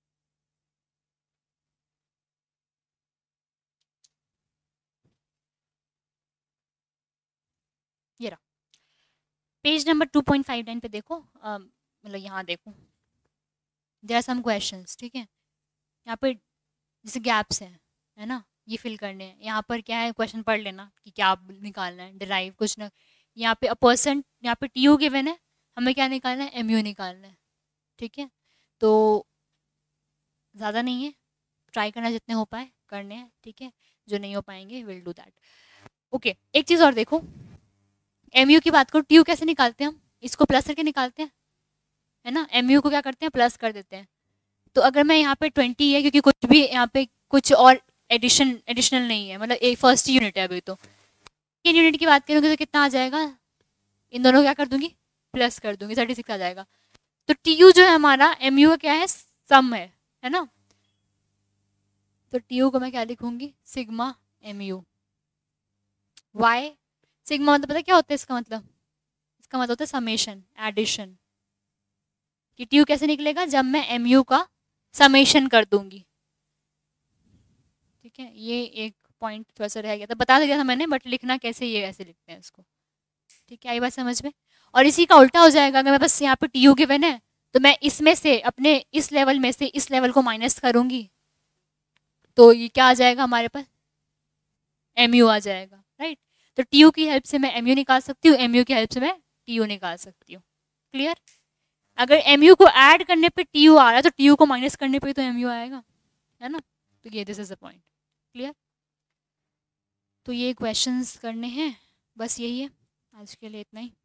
ये रहा page number two point five nine पे देखो, अ, मतलब यहाँ देखो, देयर आर सम क्वेश्चंस, ठीक है। यहाँ पे जैसे गैप्स हैं, है ना, ये फिल करने हैं। यहाँ पर क्या है, क्वेश्चन पढ़ लेना कि क्या निकालना है, डिराइव कुछ ना। यहाँ पे अ पर्सन, यहाँ पे टी यू गिवन है, हमें क्या निकालना है, एम यू निकालना है, ठीक है। तो ज़्यादा नहीं है, ट्राई करना जितने हो पाए करने हैं, ठीक है। जो नहीं हो पाएंगे विल डू दैट। ओके, एक चीज़ और देखो, एम यू की बात करो, टी यू कैसे निकालते हैं हम, इसको प्लस करके निकालते हैं, है ना। एम यू को क्या करते हैं, प्लस कर देते हैं। तो अगर मैं यहाँ पे ट्वेंटी है, क्योंकि कुछ भी यहाँ पे कुछ और एडिशन एडिशनल नहीं है, मतलब एक फर्स्ट यूनिट है अभी, तो सेकेंड यूनिट की बात करूँगी तो कितना आ जाएगा, इन दोनों को क्या कर दूंगी, प्लस कर दूंगी, थर्टी सिक्स आ जाएगा। तो टी यू जो है हमारा, एम यू का क्या है, सम है है ना। तो टी यू को मैं क्या लिखूंगी, sigma M U. Why sigma मतलब पता क्या होता है इसका मतलब, इसका मतलब होता है समेशन, एडिशन। कि टी यू कैसे निकलेगा, जब मैं एम यू का समेशन कर दूंगी, ठीक है। ये एक पॉइंट थोड़ा सा रह गया था, बता दिया था मैंने, बट लिखना कैसे, ये ऐसे लिखते हैं इसको, ठीक है। आई बात समझ में। और इसी का उल्टा हो जाएगा, अगर मैं बस यहाँ पे टी यू गिवन है तो मैं इसमें से अपने इस लेवल में से इस लेवल को माइनस करूंगी, तो ये क्या आ जाएगा हमारे पास, एम यू आ जाएगा, राइट। तो टी यू की हेल्प से मैं एम यू निकाल सकती हूँ, एम यू की हेल्प से मैं टी यू निकाल सकती हूँ। क्लियर। अगर एम यू को ऐड करने पे टी यू आ रहा है, तो टी यू को माइनस करने पे तो एम यू आएगा, है ना। तो ये this is the point. Clear. तो ये क्वेश्चंस करने हैं, बस यही है आज के लिए, इतना ही।